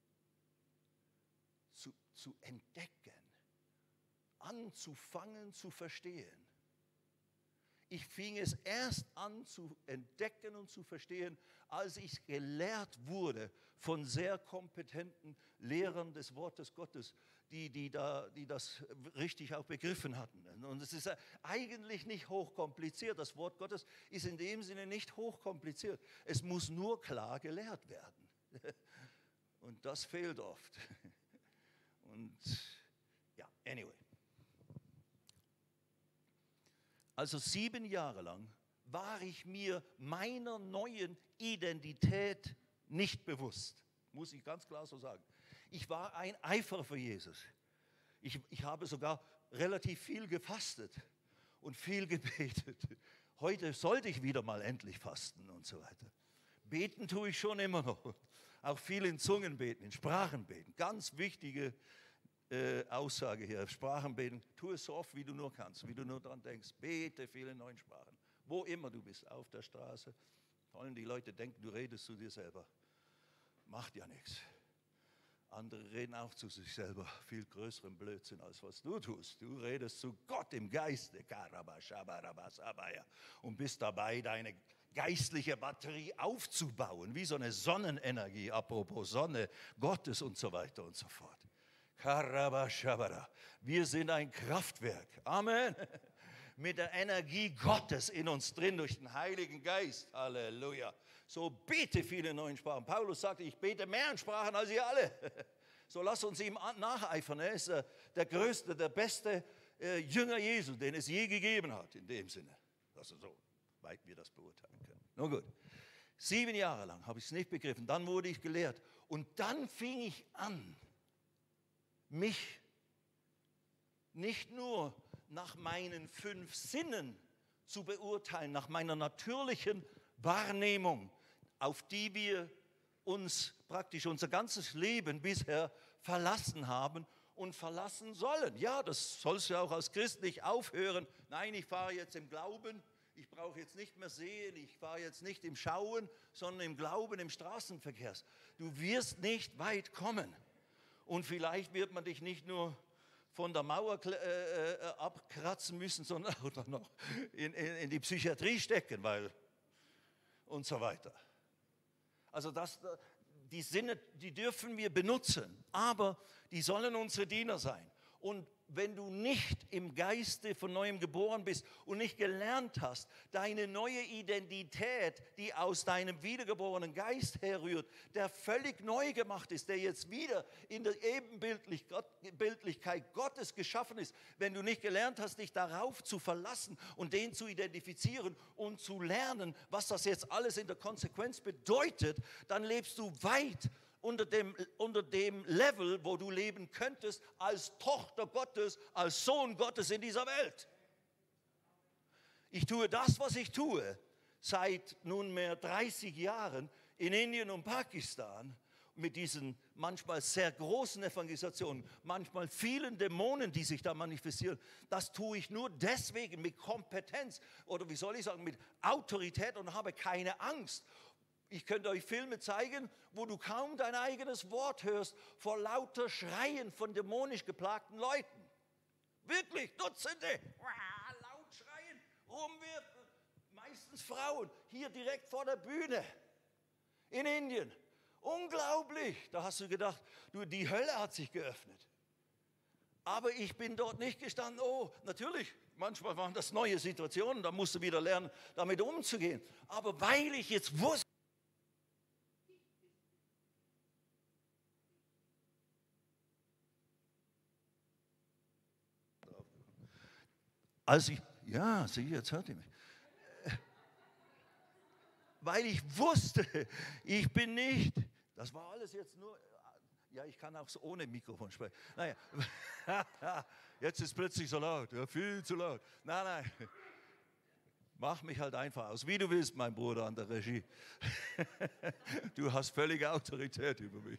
zu entdecken, anzufangen zu verstehen. Ich fing es erst an zu entdecken und zu verstehen, als ich gelehrt wurde von sehr kompetenten Lehrern des Wortes Gottes, die das richtig auch begriffen hatten. Und es ist eigentlich nicht hochkompliziert. Das Wort Gottes ist in dem Sinne nicht hochkompliziert. Es muss nur klar gelehrt werden. Und das fehlt oft. Und ja, anyway. Also 7 Jahre lang war ich mir meiner neuen Identität nicht bewusst, muss ich ganz klar so sagen. Ich war ein Eiferer für Jesus. Ich habe sogar relativ viel gefastet und viel gebetet. Heute sollte ich wieder mal endlich fasten und so weiter. Beten tue ich schon immer noch. Auch viel in Zungen beten, in Sprachen beten. Ganz wichtige Aussage hier, Sprachen beten, tu es so oft, wie du nur kannst, wie du nur daran denkst. Bete viele neuen Sprachen. Wo immer du bist, auf der Straße, sollen die Leute denken, du redest zu dir selber. Macht ja nichts. Andere reden auch zu sich selber viel größeren Blödsinn, als was du tust. Du redest zu Gott im Geiste, und bist dabei, deine geistliche Batterie aufzubauen, wie so eine Sonnenenergie, apropos Sonne, Gottes und so weiter und so fort. Wir sind ein Kraftwerk. Amen. mit der Energie Gottes in uns drin durch den Heiligen Geist. Halleluja. So bete viele neuen Sprachen. Paulus sagte, ich bete mehr in Sprachen als ihr alle. So lasst uns ihm nacheifern. Er ist der größte, der beste Jünger Jesu, den es je gegeben hat, in dem Sinne. Das ist so weit wir das beurteilen können. Nun gut. 7 Jahre lang habe ich es nicht begriffen. Dann wurde ich gelehrt. Und dann fing ich an, mich nicht nur nach meinen 5 Sinnen zu beurteilen, nach meiner natürlichen Wahrnehmung, auf die wir uns praktisch unser ganzes Leben bisher verlassen haben und verlassen sollen. Ja, das sollst du auch als Christ nicht aufhören. Nein, ich fahre jetzt im Glauben, ich brauche jetzt nicht mehr sehen, ich fahre jetzt nicht im Schauen, sondern im Glauben, im Straßenverkehr. Du wirst nicht weit kommen. Und vielleicht wird man dich nicht nur von der Mauer abkratzen müssen, sondern auch noch in die Psychiatrie stecken, weil und so weiter. Also die Sinne, die dürfen wir benutzen, aber die sollen unsere Diener sein. Und wenn du nicht im Geiste von Neuem geboren bist und nicht gelernt hast, deine neue Identität, die aus deinem wiedergeborenen Geist herrührt, der völlig neu gemacht ist, der jetzt wieder in der Ebenbildlichkeit Gottes geschaffen ist, wenn du nicht gelernt hast, dich darauf zu verlassen und den zu identifizieren und zu lernen, was das jetzt alles in der Konsequenz bedeutet, dann lebst du weit unter dem Level, wo du leben könntest als Tochter Gottes, als Sohn Gottes in dieser Welt. Ich tue das, was ich tue, seit nunmehr 30 Jahren in Indien und Pakistan mit diesen manchmal sehr großen Evangelisationen, manchmal vielen Dämonen, die sich da manifestieren. Das tue ich nur deswegen mit Kompetenz oder wie soll ich sagen, mit Autorität und habe keine Angst. Ich könnte euch Filme zeigen, wo du kaum dein eigenes Wort hörst vor lauter Schreien von dämonisch geplagten Leuten. Wirklich, Dutzende, laut schreien, rumwerfen, meistens Frauen, hier direkt vor der Bühne in Indien. Unglaublich, da hast du gedacht, die Hölle hat sich geöffnet. Aber ich bin dort nicht gestanden, oh, natürlich, manchmal waren das neue Situationen, da musst du wieder lernen, damit umzugehen. Aber weil ich jetzt wusste, ja, sieh, jetzt hört ihr mich. Weil ich wusste, ich bin nicht, das war alles jetzt nur, ja, ich kann auch so ohne Mikrofon sprechen. Naja, jetzt ist es plötzlich so laut, ja, viel zu laut. Nein, mach mich halt einfach aus, wie du willst, mein Bruder an der Regie. Du hast völlige Autorität über mich.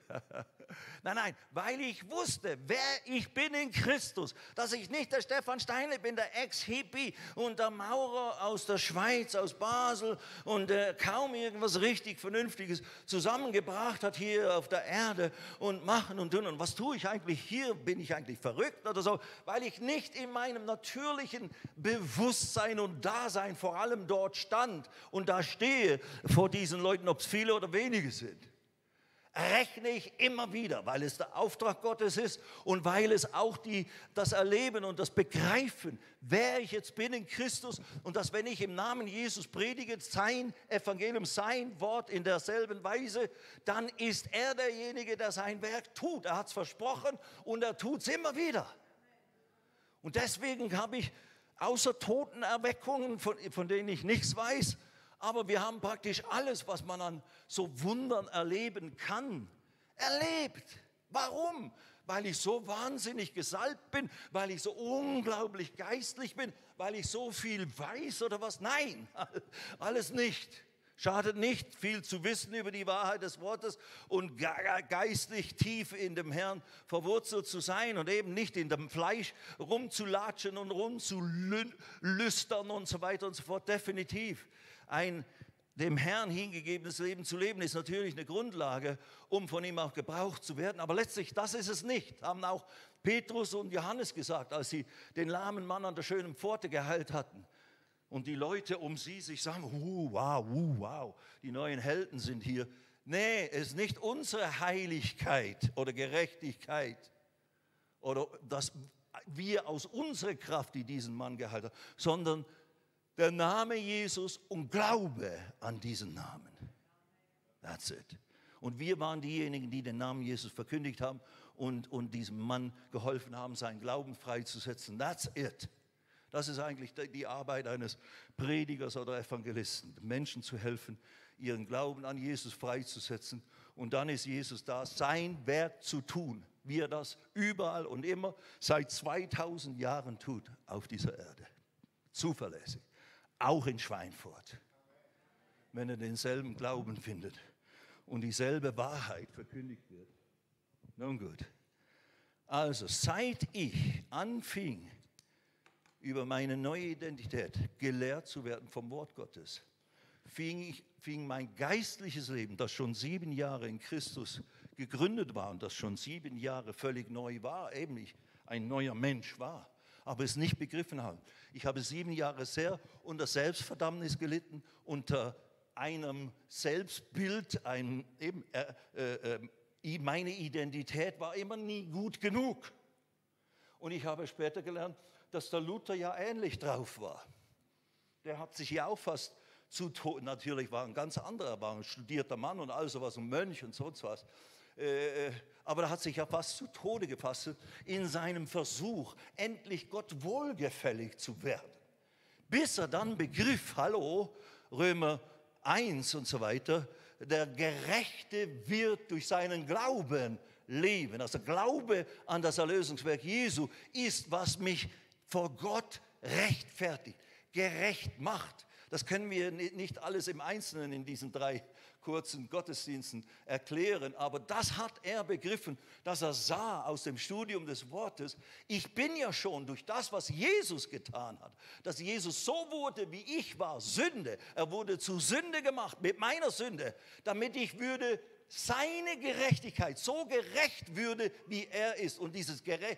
Nein, weil ich wusste, wer ich bin in Christus, dass ich nicht der Stefan Steinle bin, der Ex-Hippie und der Maurer aus der Schweiz, aus Basel und kaum irgendwas richtig Vernünftiges zusammengebracht hat hier auf der Erde und machen und tun. Und was tue ich eigentlich hier? Bin ich eigentlich verrückt oder so? Weil ich nicht in meinem natürlichen Bewusstsein und Dasein vor allem dort stand und da stehe vor diesen Leuten, ob es viele oder wenige sind. Rechne ich immer wieder, weil es der Auftrag Gottes ist und weil es auch das Erleben und das Begreifen, wer ich jetzt bin in Christus und dass, wenn ich im Namen Jesus predige, sein Evangelium, sein Wort in derselben Weise, dann ist er derjenige, der sein Werk tut. Er hat es versprochen und er tut es immer wieder. Und deswegen habe ich außer Totenerweckungen, von denen ich nichts weiß, aber wir haben praktisch alles, was man an so Wundern erleben kann, erlebt. Warum? Weil ich so wahnsinnig gesalbt bin, weil ich so unglaublich geistlich bin, weil ich so viel weiß oder was? Nein, alles nicht. Schadet nicht, viel zu wissen über die Wahrheit des Wortes und geistlich tief in dem Herrn verwurzelt zu sein und eben nicht in dem Fleisch rumzulatschen und rumzulüstern und so weiter und so fort. Definitiv. Ein dem Herrn hingegebenes Leben zu leben, ist natürlich eine Grundlage, um von ihm auch gebraucht zu werden. Aber letztlich, das ist es nicht, haben auch Petrus und Johannes gesagt, als sie den lahmen Mann an der schönen Pforte geheilt hatten. Und die Leute um sie sich sagen, wow, die neuen Helden sind hier. Nee, es ist nicht unsere Heiligkeit oder Gerechtigkeit oder das wir aus unserer Kraft, die diesen Mann geheilt haben, sondern der Name Jesus und Glaube an diesen Namen. That's it. Und wir waren diejenigen, die den Namen Jesus verkündigt haben und diesem Mann geholfen haben, seinen Glauben freizusetzen. That's it. Das ist eigentlich die Arbeit eines Predigers oder Evangelisten, Menschen zu helfen, ihren Glauben an Jesus freizusetzen. Und dann ist Jesus da, sein Werk zu tun, wie er das überall und immer seit 2000 Jahren tut auf dieser Erde. Zuverlässig. Auch in Schweinfurt. Wenn er denselben Glauben findet und dieselbe Wahrheit verkündigt wird. Nun gut. Also, seit ich anfing, über meine neue Identität gelehrt zu werden vom Wort Gottes, fing mein geistliches Leben, das schon 7 Jahre in Christus gegründet war und das schon 7 Jahre völlig neu war, eben ich ein neuer Mensch war, aber es nicht begriffen habe. Ich habe 7 Jahre sehr unter Selbstverdammnis gelitten, unter einem Selbstbild, meine Identität war immer nie gut genug. Und ich habe später gelernt, dass der Luther ja ähnlich drauf war. Der hat sich ja auch fast zu Tode, natürlich war ein ganz anderer, war ein studierter Mann und all sowas, ein Mönch und sonst was. Aber er hat sich ja fast zu Tode gefasst in seinem Versuch, endlich Gott wohlgefällig zu werden. Bis er dann begriff, hallo, Römer 1 und so weiter, der Gerechte wird durch seinen Glauben leben. Also Glaube an das Erlösungswerk Jesu ist, was mich vor Gott rechtfertigt, gerecht macht. Das können wir nicht alles im Einzelnen in diesen 3 kurzen Gottesdiensten erklären, aber das hat er begriffen, dass er sah aus dem Studium des Wortes, ich bin ja schon durch das, was Jesus getan hat, dass Jesus so wurde, wie ich war, Sünde. Er wurde zu Sünde gemacht mit meiner Sünde, damit ich würde seine Gerechtigkeit so gerecht würde, wie er ist. Und dieses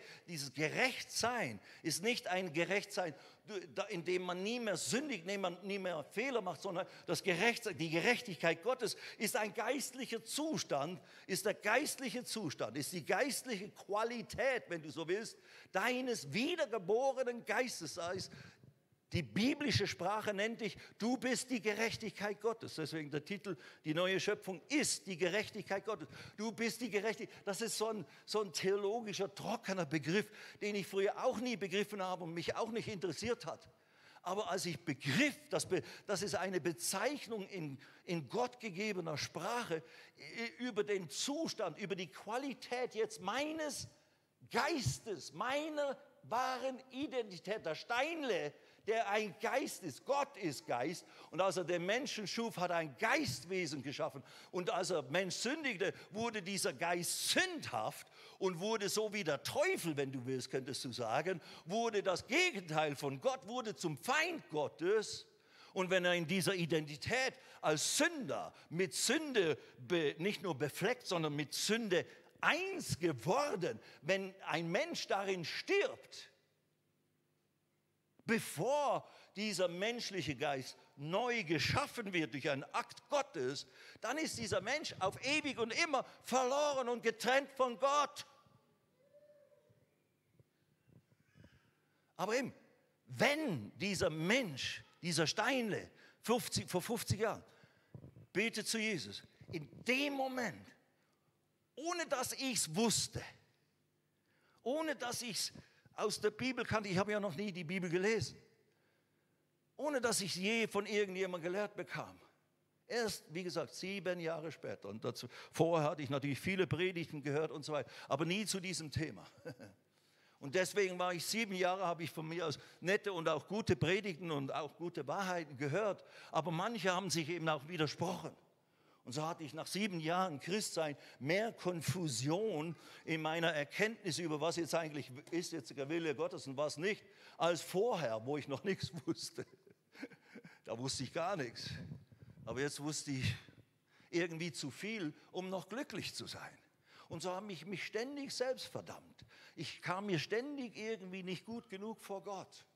Gerechtsein ist nicht ein Gerechtsein, in dem man nie mehr sündigt, nie mehr Fehler macht, sondern die Gerechtigkeit Gottes ist ein geistlicher Zustand, ist die geistliche Qualität, wenn du so willst, deines wiedergeborenen Geistes. Das heißt, die biblische Sprache nennt dich, du bist die Gerechtigkeit Gottes. Deswegen der Titel, die neue Schöpfung ist die Gerechtigkeit Gottes. Du bist die Gerechtigkeit. Das ist so ein theologischer, trockener Begriff, den ich früher auch nie begriffen habe und mich auch nicht interessiert hat. Aber als ich begriff, das ist eine Bezeichnung in Gott gegebener Sprache über den Zustand, über die Qualität jetzt meines Geistes, meiner wahren Identität, der Steinle, der ein Geist ist. Gott ist Geist. Und als er den Menschen schuf, hat er ein Geistwesen geschaffen. Und als er Mensch sündigte, wurde dieser Geist sündhaft und wurde so wie der Teufel, wenn du willst, könntest du sagen, wurde das Gegenteil von Gott, wurde zum Feind Gottes. Und wenn er in dieser Identität als Sünder mit Sünde nicht nur befleckt, sondern mit Sünde eins geworden, wenn ein Mensch darin stirbt, bevor dieser menschliche Geist neu geschaffen wird durch einen Akt Gottes, dann ist dieser Mensch auf ewig und immer verloren und getrennt von Gott. Aber eben, wenn dieser Mensch, dieser Steinle, vor 50 Jahren, betet zu Jesus, in dem Moment, ohne dass ich es wusste, ohne dass ich es aus der Bibel kannte, ich habe ja noch nie die Bibel gelesen, ohne dass ich es je von irgendjemandem gelehrt bekam. Erst, wie gesagt, 7 Jahre später. Und vorher hatte ich natürlich viele Predigten gehört und so weiter, aber nie zu diesem Thema. Und deswegen war ich 7 Jahre, habe ich von mir aus nette und auch gute Predigten und auch gute Wahrheiten gehört, aber manche haben sich eben auch widersprochen. Und so hatte ich nach 7 Jahren Christsein mehr Konfusion in meiner Erkenntnis über, was jetzt eigentlich ist, jetzt der Wille Gottes und was nicht, als vorher, wo ich noch nichts wusste. Da wusste ich gar nichts. Aber jetzt wusste ich irgendwie zu viel, um noch glücklich zu sein. Und so habe ich mich ständig selbst verdammt. Ich kam mir ständig irgendwie nicht gut genug vor Gott.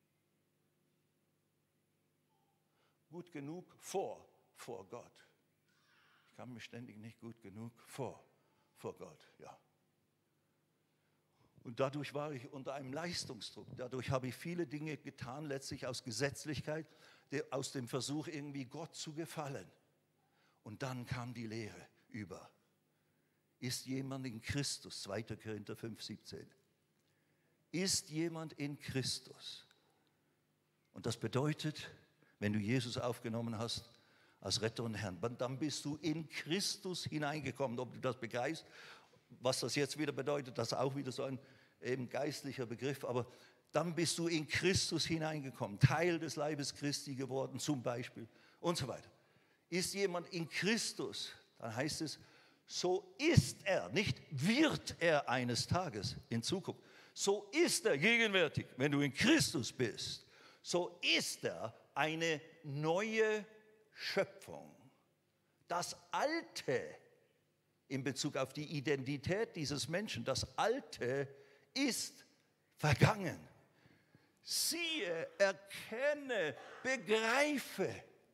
Gut genug vor Gott. Ich kam mir ständig nicht gut genug vor Gott, ja. Und Und dadurch war ich unter einem Leistungsdruck. Dadurch habe ich viele Dinge getan, letztlich aus Gesetzlichkeit, aus dem Versuch, irgendwie Gott zu gefallen. Und dann kam die Lehre über. Ist jemand in Christus? 2. Korinther 5,17. Ist jemand in Christus? Und das bedeutet, wenn du Jesus aufgenommen hast als Retter und Herrn, dann bist du in Christus hineingekommen. Ob du das begreifst, was das jetzt wieder bedeutet, das ist auch wieder so ein eben geistlicher Begriff, aber dann bist du in Christus hineingekommen, Teil des Leibes Christi geworden zum Beispiel und so weiter. Ist jemand in Christus, dann heißt es, so ist er, nicht wird er eines Tages in Zukunft. So ist er gegenwärtig, wenn du in Christus bist. So ist er eine neue Schöpfung. Das Alte in Bezug auf die Identität dieses Menschen, das Alte ist vergangen. Siehe, erkenne, begreife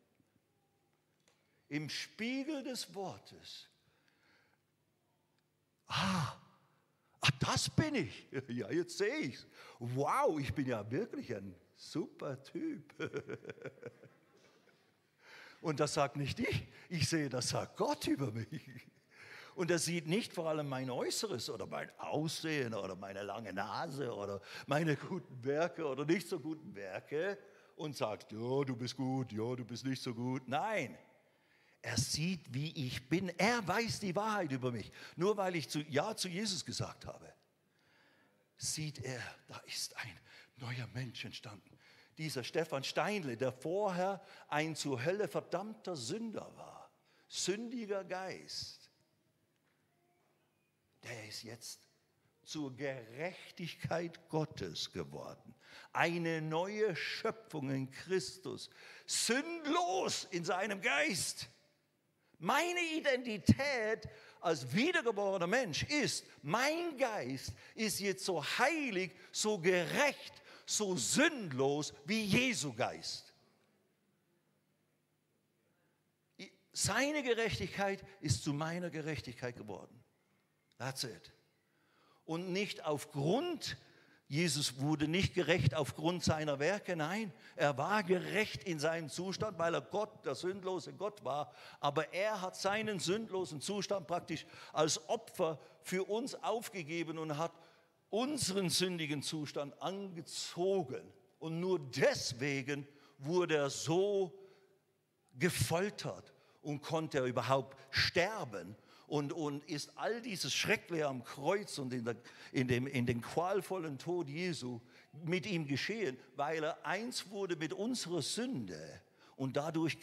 im Spiegel des Wortes. Das bin ich. Ja, jetzt sehe ich es. Wow, ich bin ja wirklich ein super Typ. Und das sagt nicht ich sehe, das sagt Gott über mich. Und er sieht nicht vor allem mein Äußeres oder mein Aussehen oder meine lange Nase oder meine guten Werke oder nicht so guten Werke und sagt, ja, du bist gut, ja, du bist nicht so gut. Nein, er sieht, wie ich bin. Er weiß die Wahrheit über mich. Nur weil ich Ja zu Jesus gesagt habe, sieht er, da ist ein neuer Mensch entstanden. Dieser Stefan Steinle, der vorher ein zur Hölle verdammter Sünder war, sündiger Geist, der ist jetzt zur Gerechtigkeit Gottes geworden. Eine neue Schöpfung in Christus, sündlos in seinem Geist. Meine Identität als wiedergeborener Mensch ist, mein Geist ist jetzt so heilig, so gerecht, so sündlos wie Jesu Geist. Seine Gerechtigkeit ist zu meiner Gerechtigkeit geworden. That's it. Und nicht aufgrund, Jesus wurde nicht gerecht aufgrund seiner Werke, nein, er war gerecht in seinem Zustand, weil er Gott, der sündlose Gott war, aber er hat seinen sündlosen Zustand praktisch als Opfer für uns aufgegeben und hat unseren sündigen Zustand angezogen. Und nur deswegen wurde er so gefoltert und konnte er überhaupt sterben. Und ist all dieses Schreckliche am Kreuz und in den qualvollen Tod Jesu mit ihm geschehen, weil er eins wurde mit unserer Sünde und dadurch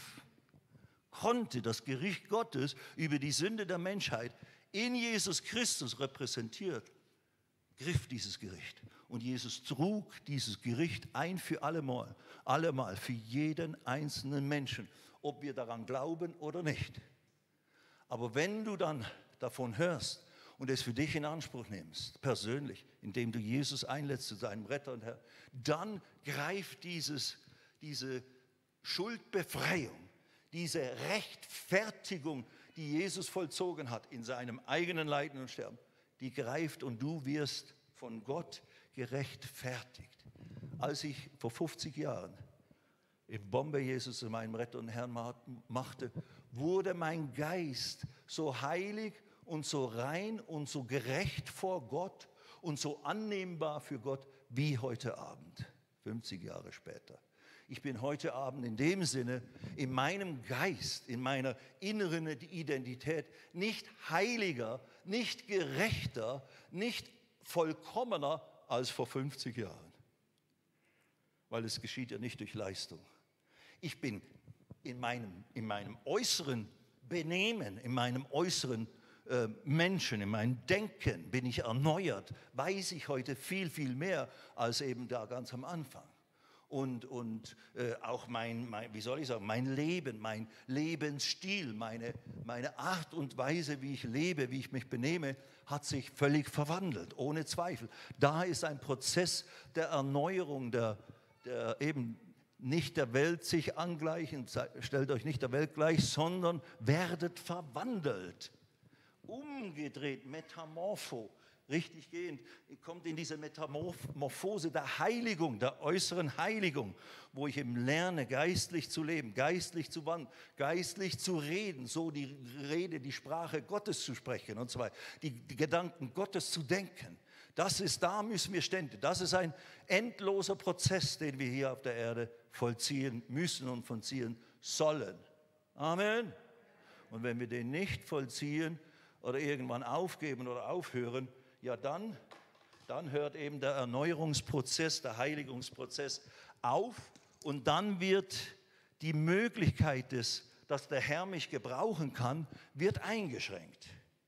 konnte das Gericht Gottes über die Sünde der Menschheit in Jesus Christus repräsentiert, griff dieses Gericht. Und Jesus trug dieses Gericht ein für allemal, für jeden einzelnen Menschen, ob wir daran glauben oder nicht. Aber wenn du dann davon hörst und es für dich in Anspruch nimmst, persönlich, indem du Jesus einlädst zu seinem Retter und Herr, dann greift diese Schuldbefreiung, diese Rechtfertigung, die Jesus vollzogen hat in seinem eigenen Leiden und Sterben, die greift und du wirst von Gott gerechtfertigt. Als ich vor 50 Jahren in Bombay Jesus zu meinem Retter und Herrn machte, wurde mein Geist so heilig und so rein und so gerecht vor Gott und so annehmbar für Gott wie heute Abend, 50 Jahre später. Ich bin heute Abend in dem Sinne in meinem Geist, in meiner inneren Identität nicht heiliger, nicht gerechter, nicht vollkommener als vor 50 Jahren. Weil es geschieht ja nicht durch Leistung. Ich bin in meinem äußeren Benehmen, in meinem äußeren Menschen, in meinem Denken bin ich erneuert, weiß ich heute viel, viel mehr als eben da ganz am Anfang. Und auch mein Leben, mein Lebensstil, meine Art und Weise, wie ich lebe, wie ich mich benehme, hat sich völlig verwandelt, ohne Zweifel. Da ist ein Prozess der Erneuerung, der eben nicht der Welt sich angleichen, stellt euch nicht der Welt gleich, sondern werdet verwandelt. umgedreht, Metamorpho, richtig gehend, kommt in diese Metamorphose der Heiligung, der äußeren Heiligung, wo ich eben lerne, geistlich zu leben, geistlich zu wandeln, geistlich zu reden, so die Rede, die Sprache Gottes zu sprechen und so weiter, die Gedanken Gottes zu denken. Da müssen wir ständig, das ist ein endloser Prozess, den wir hier auf der Erde vollziehen müssen und vollziehen sollen. Amen. Und wenn wir den nicht vollziehen oder irgendwann aufgeben oder aufhören, ja dann hört eben der Erneuerungsprozess, der Heiligungsprozess auf und dann wird die Möglichkeit, dass der Herr mich gebrauchen kann, wird eingeschränkt.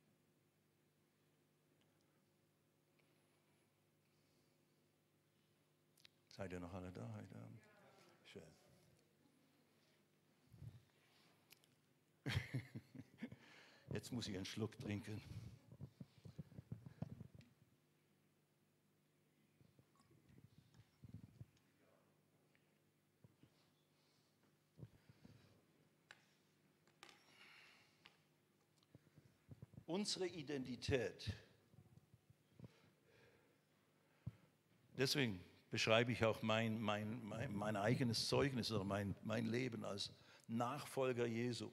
Seid ihr noch alle da heute Abend? Schön. Jetzt muss ich einen Schluck trinken. Unsere Identität, deswegen beschreibe ich auch mein eigenes Zeugnis oder mein Leben als Nachfolger Jesu.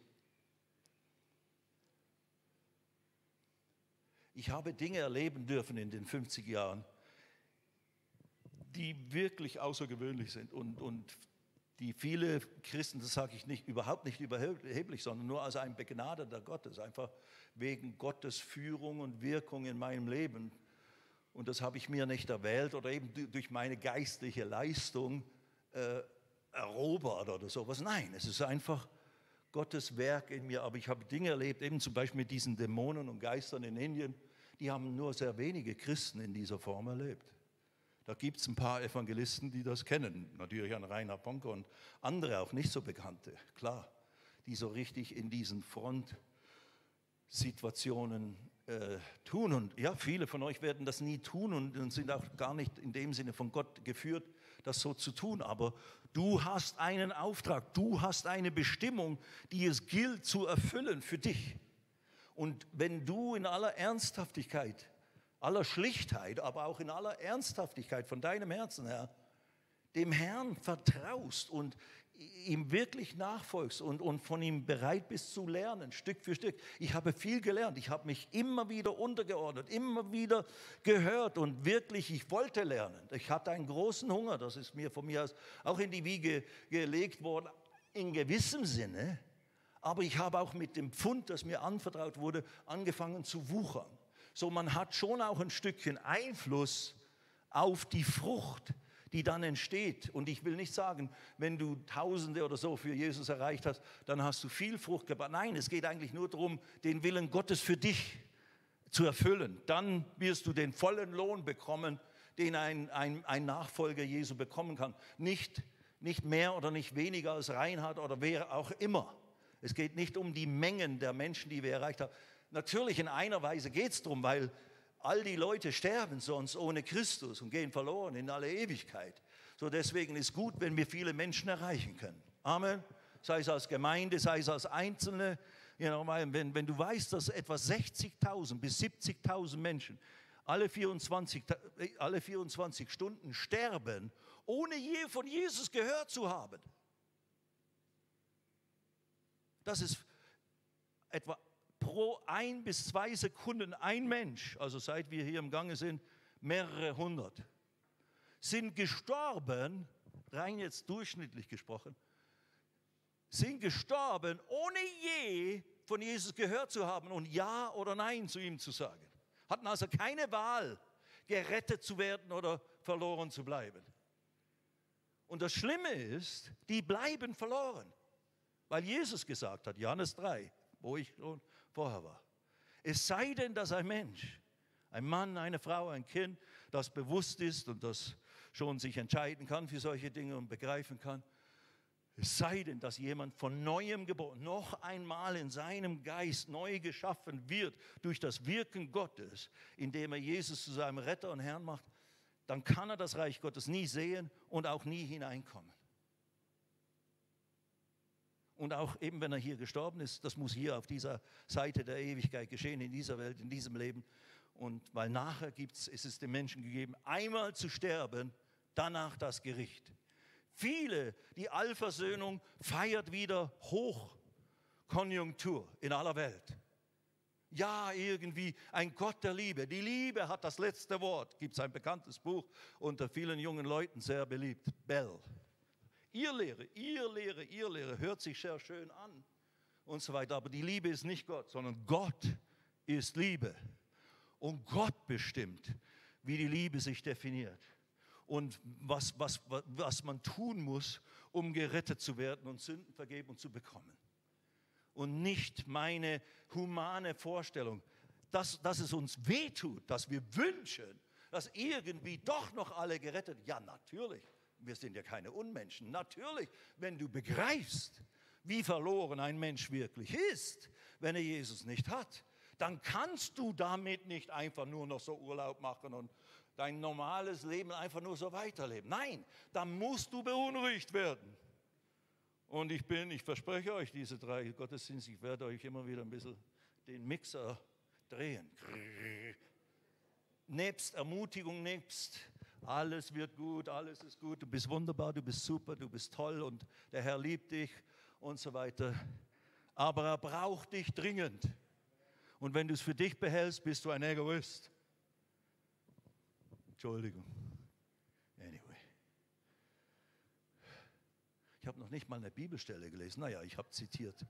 Ich habe Dinge erleben dürfen in den 50 Jahren, die wirklich außergewöhnlich sind und die viele Christen, das sage ich nicht, überhaupt nicht überheblich, sondern nur als ein begnadeter Gottes, einfach wegen Gottes Führung und Wirkung in meinem Leben. Und das habe ich mir nicht erwählt oder eben durch meine geistliche Leistung erobert oder sowas. Nein, es ist einfach Gottes Werk in mir. Aber ich habe Dinge erlebt, eben zum Beispiel mit diesen Dämonen und Geistern in Indien, die haben nur sehr wenige Christen in dieser Form erlebt. Da gibt es ein paar Evangelisten, die das kennen. Natürlich an Reinhard Bonke und andere, auch nicht so bekannte, klar, die so richtig in diesen Frontsituationen tun. Und ja, viele von euch werden das nie tun und sind auch gar nicht in dem Sinne von Gott geführt, das so zu tun. Aber du hast einen Auftrag, du hast eine Bestimmung, die es gilt zu erfüllen für dich. Und wenn du in aller Ernsthaftigkeit, aller Schlichtheit, aber auch in aller Ernsthaftigkeit von deinem Herzen her, dem Herrn vertraust und ihm wirklich nachfolgst und von ihm bereit bist zu lernen, Stück für Stück. Ich habe viel gelernt, ich habe mich immer wieder untergeordnet, immer wieder gehört und wirklich, ich wollte lernen. Ich hatte einen großen Hunger, das ist mir von mir aus auch in die Wiege gelegt worden, in gewissem Sinne, aber ich habe auch mit dem Pfund, das mir anvertraut wurde, angefangen zu wuchern. So, man hat schon auch ein Stückchen Einfluss auf die Frucht, die dann entsteht. Und ich will nicht sagen, wenn du Tausende oder so für Jesus erreicht hast, dann hast du viel Frucht gebracht. Nein, es geht eigentlich nur darum, den Willen Gottes für dich zu erfüllen. Dann wirst du den vollen Lohn bekommen, den ein Nachfolger Jesu bekommen kann. Nicht mehr oder nicht weniger als Reinhard oder wer auch immer. Es geht nicht um die Mengen der Menschen, die wir erreicht haben. Natürlich in einer Weise geht es darum, weil all die Leute sterben sonst ohne Christus und gehen verloren in alle Ewigkeit. So deswegen ist gut, wenn wir viele Menschen erreichen können. Amen. Sei es als Gemeinde, sei es als Einzelne. Wenn du weißt, dass etwa 60.000 bis 70.000 Menschen alle 24 Stunden sterben, ohne je von Jesus gehört zu haben. Das ist etwa pro 1 bis 2 Sekunden ein Mensch, also seit wir hier im Gange sind, mehrere hundert, sind gestorben, rein jetzt durchschnittlich gesprochen, sind gestorben, ohne je von Jesus gehört zu haben und Ja oder Nein zu ihm zu sagen. Hatten also keine Wahl, gerettet zu werden oder verloren zu bleiben. Und das Schlimme ist, die bleiben verloren, weil Jesus gesagt hat, Johannes 3, wo ich schon vorher war. Es sei denn, dass ein Mensch, ein Mann, eine Frau, ein Kind, das bewusst ist und das schon sich entscheiden kann für solche Dinge und begreifen kann, es sei denn, dass jemand von Neuem geboren, noch einmal in seinem Geist neu geschaffen wird durch das Wirken Gottes, indem er Jesus zu seinem Retter und Herrn macht, dann kann er das Reich Gottes nie sehen und auch nie hineinkommen. Und auch eben, wenn er hier gestorben ist, das muss hier auf dieser Seite der Ewigkeit geschehen, in dieser Welt, in diesem Leben. Und weil nachher ist es dem Menschen gegeben, einmal zu sterben, danach das Gericht. Viele, die Allversöhnung feiert wieder Hochkonjunktur in aller Welt. Ja, irgendwie ein Gott der Liebe. Die Liebe hat das letzte Wort. Gibt es ein bekanntes Buch unter vielen jungen Leuten, sehr beliebt. Bell. Ihr Lehre, hört sich sehr schön an und so weiter. Aber die Liebe ist nicht Gott, sondern Gott ist Liebe. Und Gott bestimmt, wie die Liebe sich definiert. Und was man tun muss, um gerettet zu werden und Sündenvergebung zu bekommen. Und nicht meine humane Vorstellung, dass es uns wehtut, dass wir wünschen, dass irgendwie doch noch alle gerettet werden. Ja, natürlich. Wir sind ja keine Unmenschen. Natürlich, wenn du begreifst, wie verloren ein Mensch wirklich ist, wenn er Jesus nicht hat, dann kannst du damit nicht einfach nur noch so Urlaub machen und dein normales Leben einfach nur so weiterleben. Nein, da musst du beunruhigt werden. Und ich verspreche euch, diese 3 Gottesdienste, ich werde euch immer wieder ein bisschen den Mixer drehen. Nebst Ermutigung, nebst alles wird gut, alles ist gut, du bist wunderbar, du bist super, du bist toll und der Herr liebt dich und so weiter. Aber er braucht dich dringend. Und wenn du es für dich behältst, bist du ein Egoist. Entschuldigung. Anyway. Ich habe noch nicht mal eine Bibelstelle gelesen. Naja, ich habe zitiert.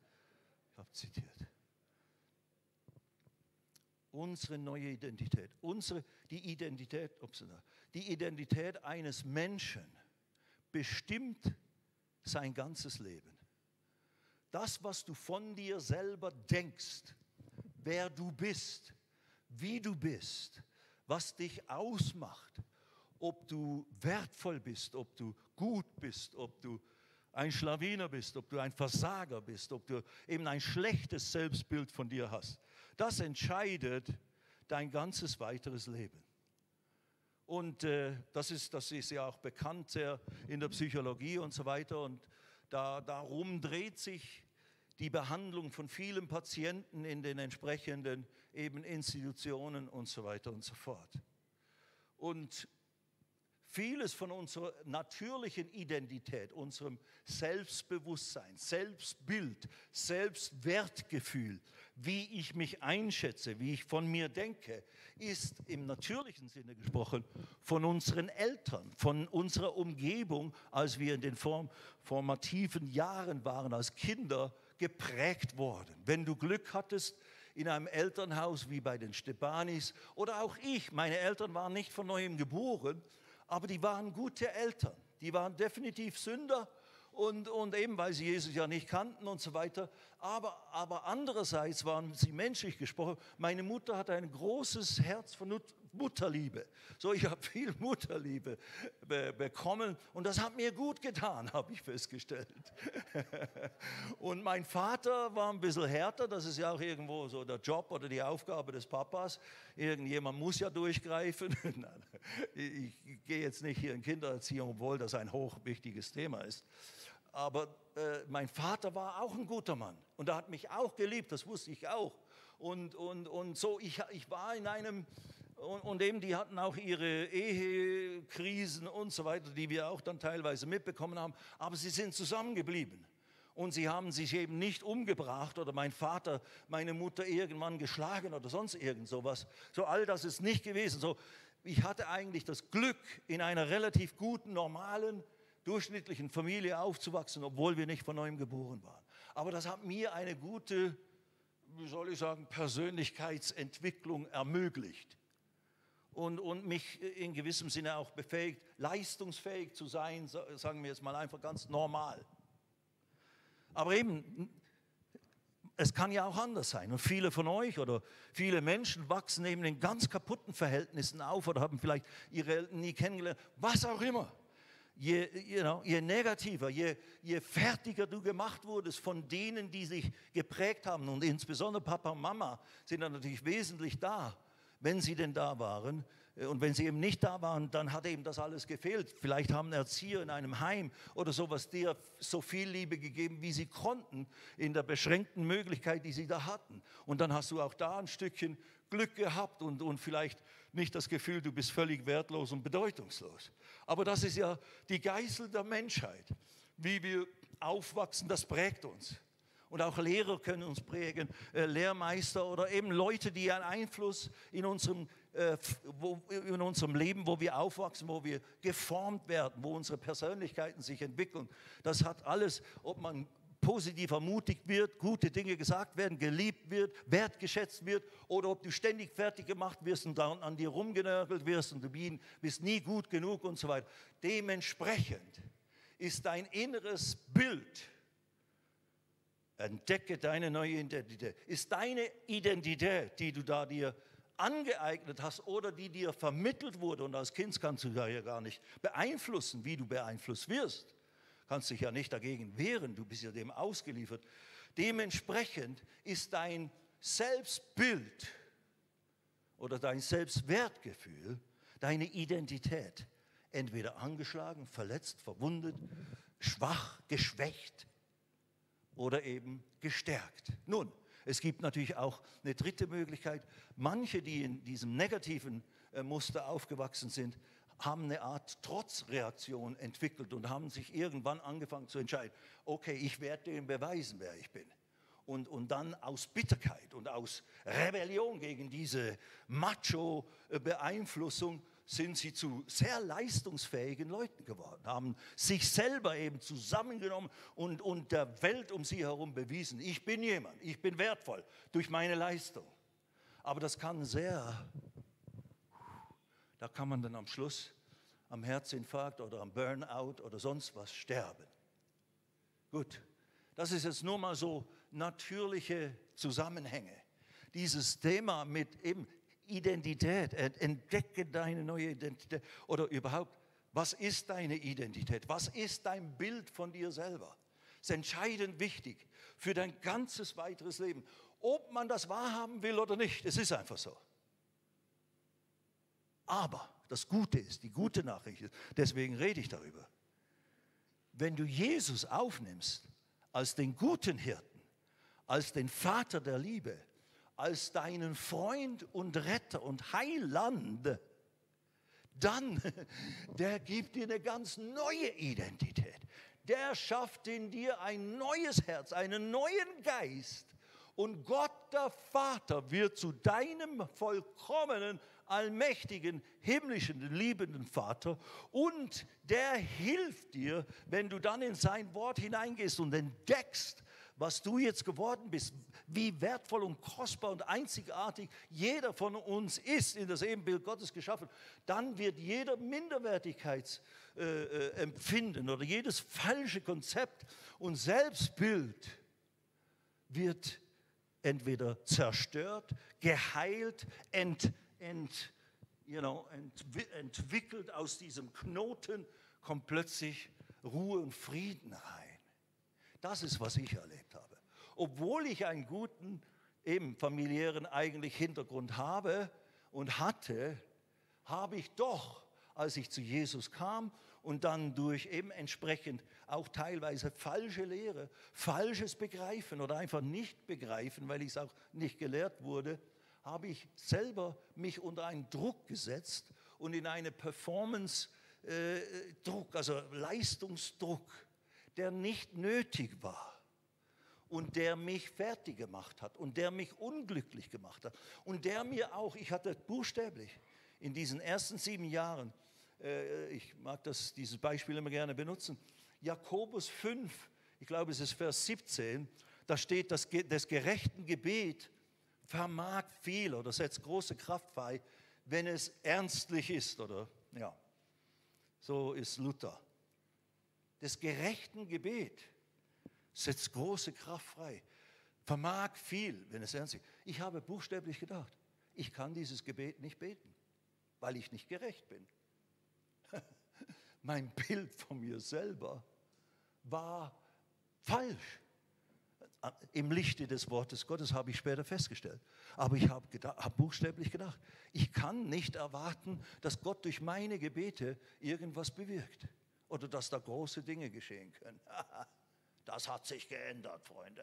Unsere neue Identität, die Identität eines Menschen bestimmt sein ganzes Leben. Das, was du von dir selber denkst, wer du bist, wie du bist, was dich ausmacht, ob du wertvoll bist, ob du gut bist, ob du ein Schlawiner bist, ob du ein Versager bist, ob du eben ein schlechtes Selbstbild von dir hast. Das entscheidet dein ganzes weiteres Leben. Und das ist ja auch bekannt sehr in der Psychologie und so weiter. Und darum dreht sich die Behandlung von vielen Patienten in den entsprechenden eben Institutionen und so weiter und so fort. Und vieles von unserer natürlichen Identität, unserem Selbstbewusstsein, Selbstbild, Selbstwertgefühl, wie ich mich einschätze, wie ich von mir denke, ist im natürlichen Sinne gesprochen von unseren Eltern, von unserer Umgebung, als wir in den formativen Jahren waren, als Kinder geprägt worden. Wenn du Glück hattest, in einem Elternhaus wie bei den Stepanis oder auch ich, meine Eltern waren nicht von neuem geboren, aber die waren gute Eltern, die waren definitiv Sünder und eben, weil sie Jesus ja nicht kannten und so weiter. Aber andererseits waren sie menschlich gesprochen. Meine Mutter hatte ein großes Herz von Mutterliebe. So, ich habe viel Mutterliebe bekommen und das hat mir gut getan, habe ich festgestellt. Und mein Vater war ein bisschen härter, das ist ja auch irgendwo so der Job oder die Aufgabe des Papas. Irgendjemand muss ja durchgreifen. Ich gehe jetzt nicht hier in Kindererziehung, obwohl das ein hochwichtiges Thema ist. Aber mein Vater war auch ein guter Mann und er hat mich auch geliebt, das wusste ich auch. Und so, ich war in einem, und eben die hatten auch ihre Ehekrisen und so weiter, die wir auch dann teilweise mitbekommen haben, aber sie sind zusammengeblieben. Und sie haben sich eben nicht umgebracht oder mein Vater, meine Mutter irgendwann geschlagen oder sonst irgend sowas. So, all das ist nicht gewesen. So, ich hatte eigentlich das Glück, in einer relativ guten, normalen, durchschnittlichen Familie aufzuwachsen, obwohl wir nicht von neuem geboren waren. Aber das hat mir eine gute, wie soll ich sagen, Persönlichkeitsentwicklung ermöglicht und mich in gewissem Sinne auch befähigt, leistungsfähig zu sein, sagen wir jetzt mal einfach ganz normal. Aber eben, es kann ja auch anders sein. Und viele von euch oder viele Menschen wachsen eben in ganz kaputten Verhältnissen auf oder haben vielleicht ihre Eltern nie kennengelernt, was auch immer. Je negativer, je fertiger du gemacht wurdest von denen, die sich geprägt haben und insbesondere Papa und Mama sind dann natürlich wesentlich da, wenn sie denn da waren. Und wenn sie eben nicht da waren, dann hat eben das alles gefehlt. Vielleicht haben Erzieher in einem Heim oder sowas dir so viel Liebe gegeben, wie sie konnten, in der beschränkten Möglichkeit, die sie da hatten. Und dann hast du auch da ein Stückchen Glück gehabt und vielleicht nicht das Gefühl, du bist völlig wertlos und bedeutungslos. Aber das ist ja die Geißel der Menschheit. Wie wir aufwachsen, das prägt uns. Und auch Lehrer können uns prägen, Lehrmeister oder eben Leute, die einen Einfluss in unserem Leben, wo wir aufwachsen, wo wir geformt werden, wo unsere Persönlichkeiten sich entwickeln. Das hat alles, ob man positiv ermutigt wird, gute Dinge gesagt werden, geliebt wird, wertgeschätzt wird oder ob du ständig fertig gemacht wirst und dann an dir rumgenörgelt wirst und du bist nie gut genug und so weiter. Dementsprechend ist dein inneres Bild, entdecke deine neue Identität, ist deine Identität, die du da dir angeeignet hast oder die dir vermittelt wurde, und als Kind kannst du ja gar nicht beeinflussen, wie du beeinflusst wirst. Kannst dich ja nicht dagegen wehren, du bist ja dem ausgeliefert. Dementsprechend ist dein Selbstbild oder dein Selbstwertgefühl, deine Identität entweder angeschlagen, verletzt, verwundet, schwach, geschwächt oder eben gestärkt. Nun, es gibt natürlich auch eine dritte Möglichkeit. Manche, die in diesem negativen Muster aufgewachsen sind, haben eine Art Trotzreaktion entwickelt und haben sich irgendwann angefangen zu entscheiden, okay, ich werde denen beweisen, wer ich bin. Und dann aus Bitterkeit und aus Rebellion gegen diese Macho-Beeinflussung sind sie zu sehr leistungsfähigen Leuten geworden, haben sich selber eben zusammengenommen und der Welt um sie herum bewiesen, ich bin jemand, ich bin wertvoll durch meine Leistung. Aber das kann da kann man dann am Schluss am Herzinfarkt oder am Burnout oder sonst was sterben. Gut, das ist jetzt nur mal so natürliche Zusammenhänge. Dieses Thema mit eben Identität, entdecke deine neue Identität oder überhaupt, was ist deine Identität? Was ist dein Bild von dir selber? Das ist entscheidend wichtig für dein ganzes weiteres Leben. Ob man das wahrhaben will oder nicht, es ist einfach so. Aber das Gute ist, die gute Nachricht ist, deswegen rede ich darüber. Wenn du Jesus aufnimmst als den guten Hirten, als den Vater der Liebe, als deinen Freund und Retter und Heiland, dann, der gibt dir eine ganz neue Identität. Der schafft in dir ein neues Herz, einen neuen Geist. Und Gott, der Vater, wird zu deinem vollkommenen, allmächtigen, himmlischen, liebenden Vater. Und der hilft dir, wenn du dann in sein Wort hineingehst und entdeckst, was du jetzt geworden bist, wie wertvoll und kostbar und einzigartig jeder von uns ist, in das Ebenbild Gottes geschaffen, dann wird jeder Minderwertigkeitsempfinden oder jedes falsche Konzept und Selbstbild wird entweder zerstört, geheilt, entwickelt aus diesem Knoten, kommt plötzlich Ruhe und Frieden rein. Das ist, was ich erlebt habe. Obwohl ich einen guten, eben familiären eigentlich Hintergrund habe und hatte, habe ich doch, als ich zu Jesus kam und dann durch eben entsprechend auch teilweise falsche Lehre, falsches Begreifen oder einfach nicht begreifen, weil ich es auch nicht gelehrt wurde, habe ich selber mich unter einen Druck gesetzt und in eine Performance-Druck, also Leistungsdruck, der nicht nötig war und der mich fertig gemacht hat und der mich unglücklich gemacht hat und der mir auch, ich hatte buchstäblich in diesen ersten 7 Jahren, ich mag dieses Beispiel immer gerne benutzen, Jakobus 5, ich glaube es ist Vers 17, da steht, das gerechten Gebet vermag viel oder setzt große Kraft frei, wenn es ernstlich ist, oder ja, so ist Luther. Das gerechten Gebet setzt große Kraft frei, vermag viel, wenn es ernst ist. Ich habe buchstäblich gedacht, ich kann dieses Gebet nicht beten, weil ich nicht gerecht bin. Mein Bild von mir selber war falsch. im Lichte des Wortes Gottes, habe ich später festgestellt. Aber ich habe buchstäblich gedacht, ich kann nicht erwarten, dass Gott durch meine Gebete irgendwas bewirkt oder dass da große Dinge geschehen können. Das hat sich geändert, Freunde.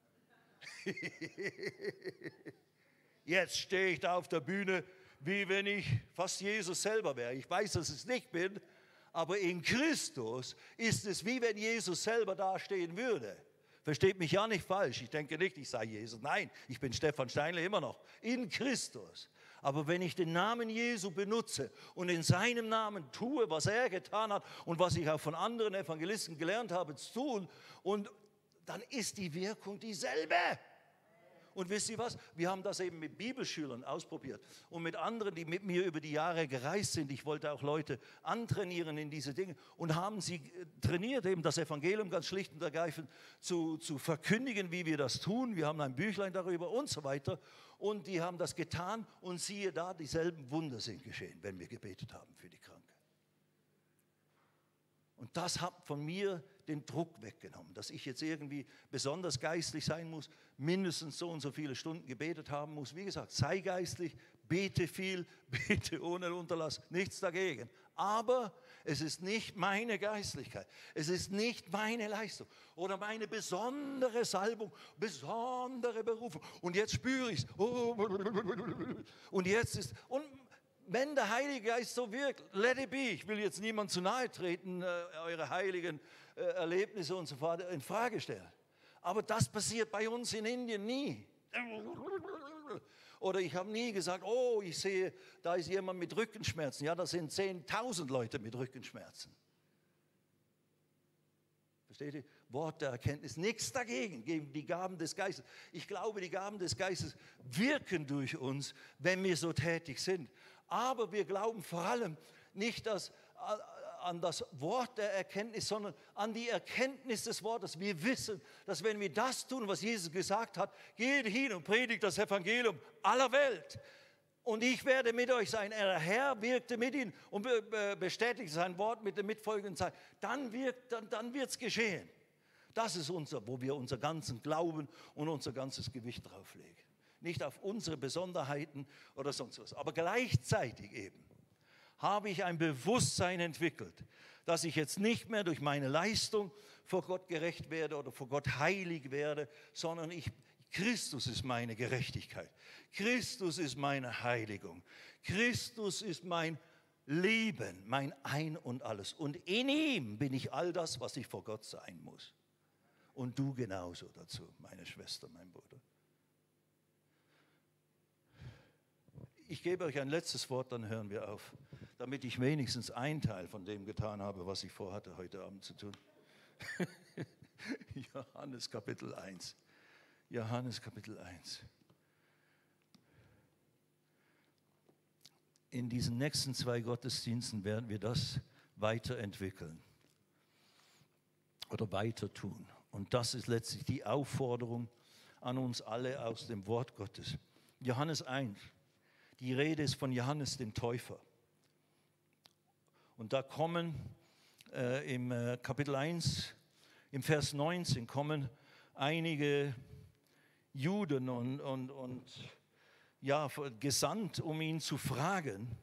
Jetzt stehe ich da auf der Bühne, wie wenn ich fast Jesus selber wäre. Ich weiß, dass ich es nicht bin, aber in Christus ist es, wie wenn Jesus selber dastehen würde. Versteht mich ja nicht falsch. Ich denke nicht, ich sei Jesus. Nein, ich bin Stefan Steinle immer noch. In Christus. Aber wenn ich den Namen Jesu benutze und in seinem Namen tue, was er getan hat und was ich auch von anderen Evangelisten gelernt habe zu tun, und dann ist die Wirkung dieselbe. Und wisst ihr was? Wir haben das eben mit Bibelschülern ausprobiert und mit anderen, die mit mir über die Jahre gereist sind. Ich wollte auch Leute antrainieren in diese Dinge und haben sie trainiert, eben das Evangelium ganz schlicht und ergreifend zu verkündigen, wie wir das tun. Wir haben ein Büchlein darüber und so weiter. Und die haben das getan und siehe da, dieselben Wunder sind geschehen, wenn wir gebetet haben für die Kranken. Und das hat von mir den Druck weggenommen, dass ich jetzt irgendwie besonders geistlich sein muss, mindestens so und so viele Stunden gebetet haben muss. Wie gesagt, sei geistlich, bete viel, bete ohne Unterlass, nichts dagegen. Aber es ist nicht meine Geistlichkeit, es ist nicht meine Leistung oder meine besondere Salbung, besondere Berufung. Und jetzt spüre ich es. Und jetzt ist... Wenn der Heilige Geist so wirkt, let it be. Ich will jetzt niemand zu nahe treten, eure heiligen Erlebnisse und so weiter in Frage stellen. Aber das passiert bei uns in Indien nie. Oder ich habe nie gesagt, oh, ich sehe, da ist jemand mit Rückenschmerzen. Ja, das sind 10.000 Leute mit Rückenschmerzen. Versteht ihr? Wort der Erkenntnis, nichts dagegen, gegen die Gaben des Geistes. Ich glaube, die Gaben des Geistes wirken durch uns, wenn wir so tätig sind. Aber wir glauben vor allem nicht an das Wort der Erkenntnis, sondern an die Erkenntnis des Wortes. Wir wissen, dass wenn wir das tun, was Jesus gesagt hat, geht hin und predigt das Evangelium aller Welt. Und ich werde mit euch sein. Der Herr wirkte mit ihnen und bestätigt sein Wort mit der mitfolgenden Zeit. Dann wird es geschehen. Das ist wo wir unser ganzen Glauben und unser ganzes Gewicht drauflegen. Nicht auf unsere Besonderheiten oder sonst was. Aber gleichzeitig eben habe ich ein Bewusstsein entwickelt, dass ich jetzt nicht mehr durch meine Leistung vor Gott gerecht werde oder vor Gott heilig werde, sondern Christus ist meine Gerechtigkeit. Christus ist meine Heiligung. Christus ist mein Leben, mein Ein und Alles. Und in ihm bin ich all das, was ich vor Gott sein muss. Und du genauso dazu, meine Schwester, mein Bruder. Ich gebe euch ein letztes Wort, dann hören wir auf, damit ich wenigstens einen Teil von dem getan habe, was ich vorhatte, heute Abend zu tun. Johannes Kapitel 1. Johannes Kapitel 1. In diesen nächsten 2 Gottesdiensten werden wir das weiterentwickeln oder weiter tun. Und das ist letztlich die Aufforderung an uns alle aus dem Wort Gottes. Johannes 1. Die Rede ist von Johannes dem Täufer. Und da kommen im Kapitel 1, im Vers 19, kommen einige Juden und ja, gesandt, um ihn zu fragen.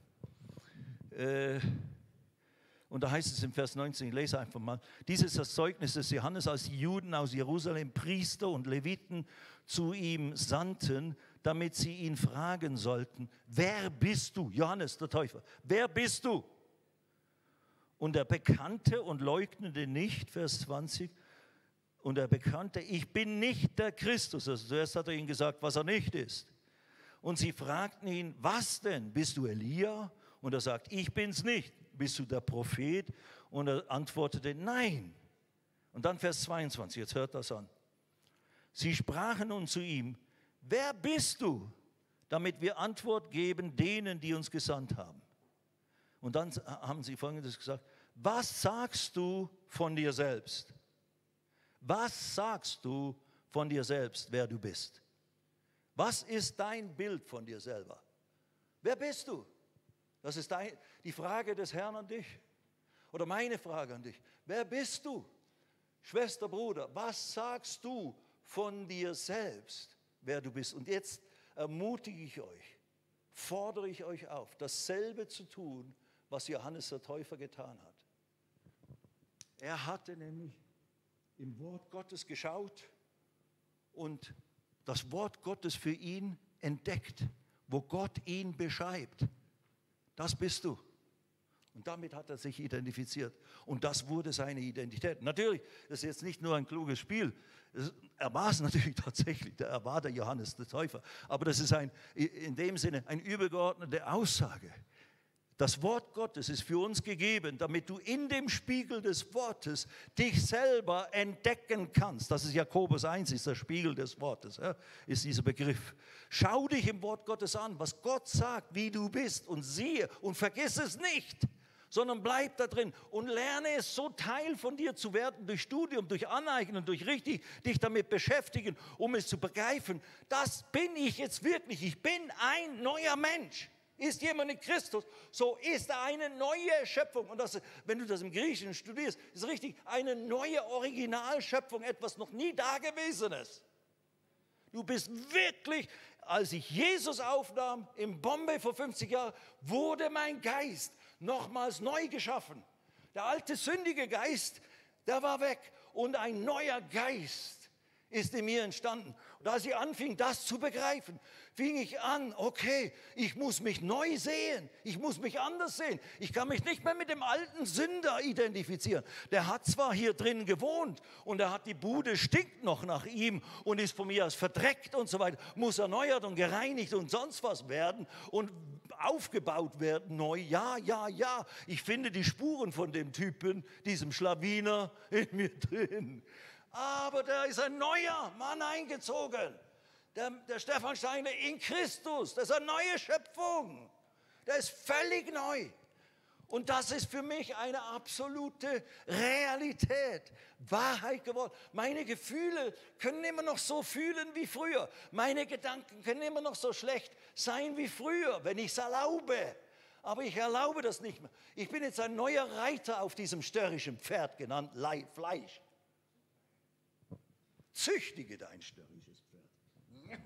Und da heißt es im Vers 19, ich lese einfach mal, dies ist das Zeugnis des Johannes, als die Juden aus Jerusalem Priester und Leviten zu ihm sandten, damit sie ihn fragen sollten, wer bist du? Johannes der Täufer, wer bist du? Und er bekannte und leugnete nicht, Vers 20, und er bekannte, ich bin nicht der Christus. Also zuerst hat er ihnen gesagt, was er nicht ist. Und sie fragten ihn, was denn? Bist du Elia? Und er sagt, ich bin's nicht. Bist du der Prophet? Und er antwortete, nein. Und dann Vers 22, jetzt hört das an. Sie sprachen nun zu ihm, wer bist du, damit wir Antwort geben denen, die uns gesandt haben? Und dann haben sie Folgendes gesagt, was sagst du von dir selbst? Was sagst du von dir selbst, wer du bist? Was ist dein Bild von dir selber? Wer bist du? Das ist die Frage des Herrn an dich. Oder meine Frage an dich. Wer bist du? Schwester, Bruder, was sagst du von dir selbst, wer du bist. Und jetzt ermutige ich euch, fordere ich euch auf, dasselbe zu tun, was Johannes der Täufer getan hat. Er hatte nämlich im Wort Gottes geschaut und das Wort Gottes für ihn entdeckt, wo Gott ihn beschreibt. Das bist du. Und damit hat er sich identifiziert. Und das wurde seine Identität. Natürlich, das ist jetzt nicht nur ein kluges Spiel. Er war es natürlich tatsächlich. Er war der Johannes der Täufer. Aber das ist in dem Sinne eine übergeordnete Aussage. Das Wort Gottes ist für uns gegeben, damit du in dem Spiegel des Wortes dich selber entdecken kannst. Das ist Jakobus 1, ist der Spiegel des Wortes, ist dieser Begriff. Schau dich im Wort Gottes an, was Gott sagt, wie du bist und siehe und vergiss es nicht, sondern bleib da drin und lerne es so Teil von dir zu werden durch Studium, durch Aneignen, durch richtig dich damit beschäftigen, um es zu begreifen. Das bin ich jetzt wirklich, ich bin ein neuer Mensch. Ist jemand in Christus, so ist er eine neue Schöpfung. Und das, wenn du das im Griechischen studierst, ist richtig, eine neue Originalschöpfung, etwas noch nie Dagewesenes. Du bist wirklich, als ich Jesus aufnahm, in Bombay vor 50 Jahren, wurde mein Geist nochmals neu geschaffen. Der alte sündige Geist, der war weg und ein neuer Geist ist in mir entstanden. Und als ich anfing, das zu begreifen, fing ich an, okay, ich muss mich neu sehen, ich muss mich anders sehen. Ich kann mich nicht mehr mit dem alten Sünder identifizieren. Der hat zwar hier drin gewohnt und er hat die Bude stinkt noch nach ihm und ist von mir aus verdreckt und so weiter, muss erneuert und gereinigt und sonst was werden und aufgebaut werden neu. Ja, ja, ja, ich finde die Spuren von dem Typen, diesem Schlawiner in mir drin. Aber da ist ein neuer Mann eingezogen. Der Stefan Steinle in Christus. Das ist eine neue Schöpfung. Der ist völlig neu. Und das ist für mich eine absolute Realität, Wahrheit geworden. Meine Gefühle können immer noch so fühlen wie früher. Meine Gedanken können immer noch so schlecht sein wie früher, wenn ich es erlaube. Aber ich erlaube das nicht mehr. Ich bin jetzt ein neuer Reiter auf diesem störrischen Pferd, genannt Fleisch. Züchtige dein störrisches Pferd.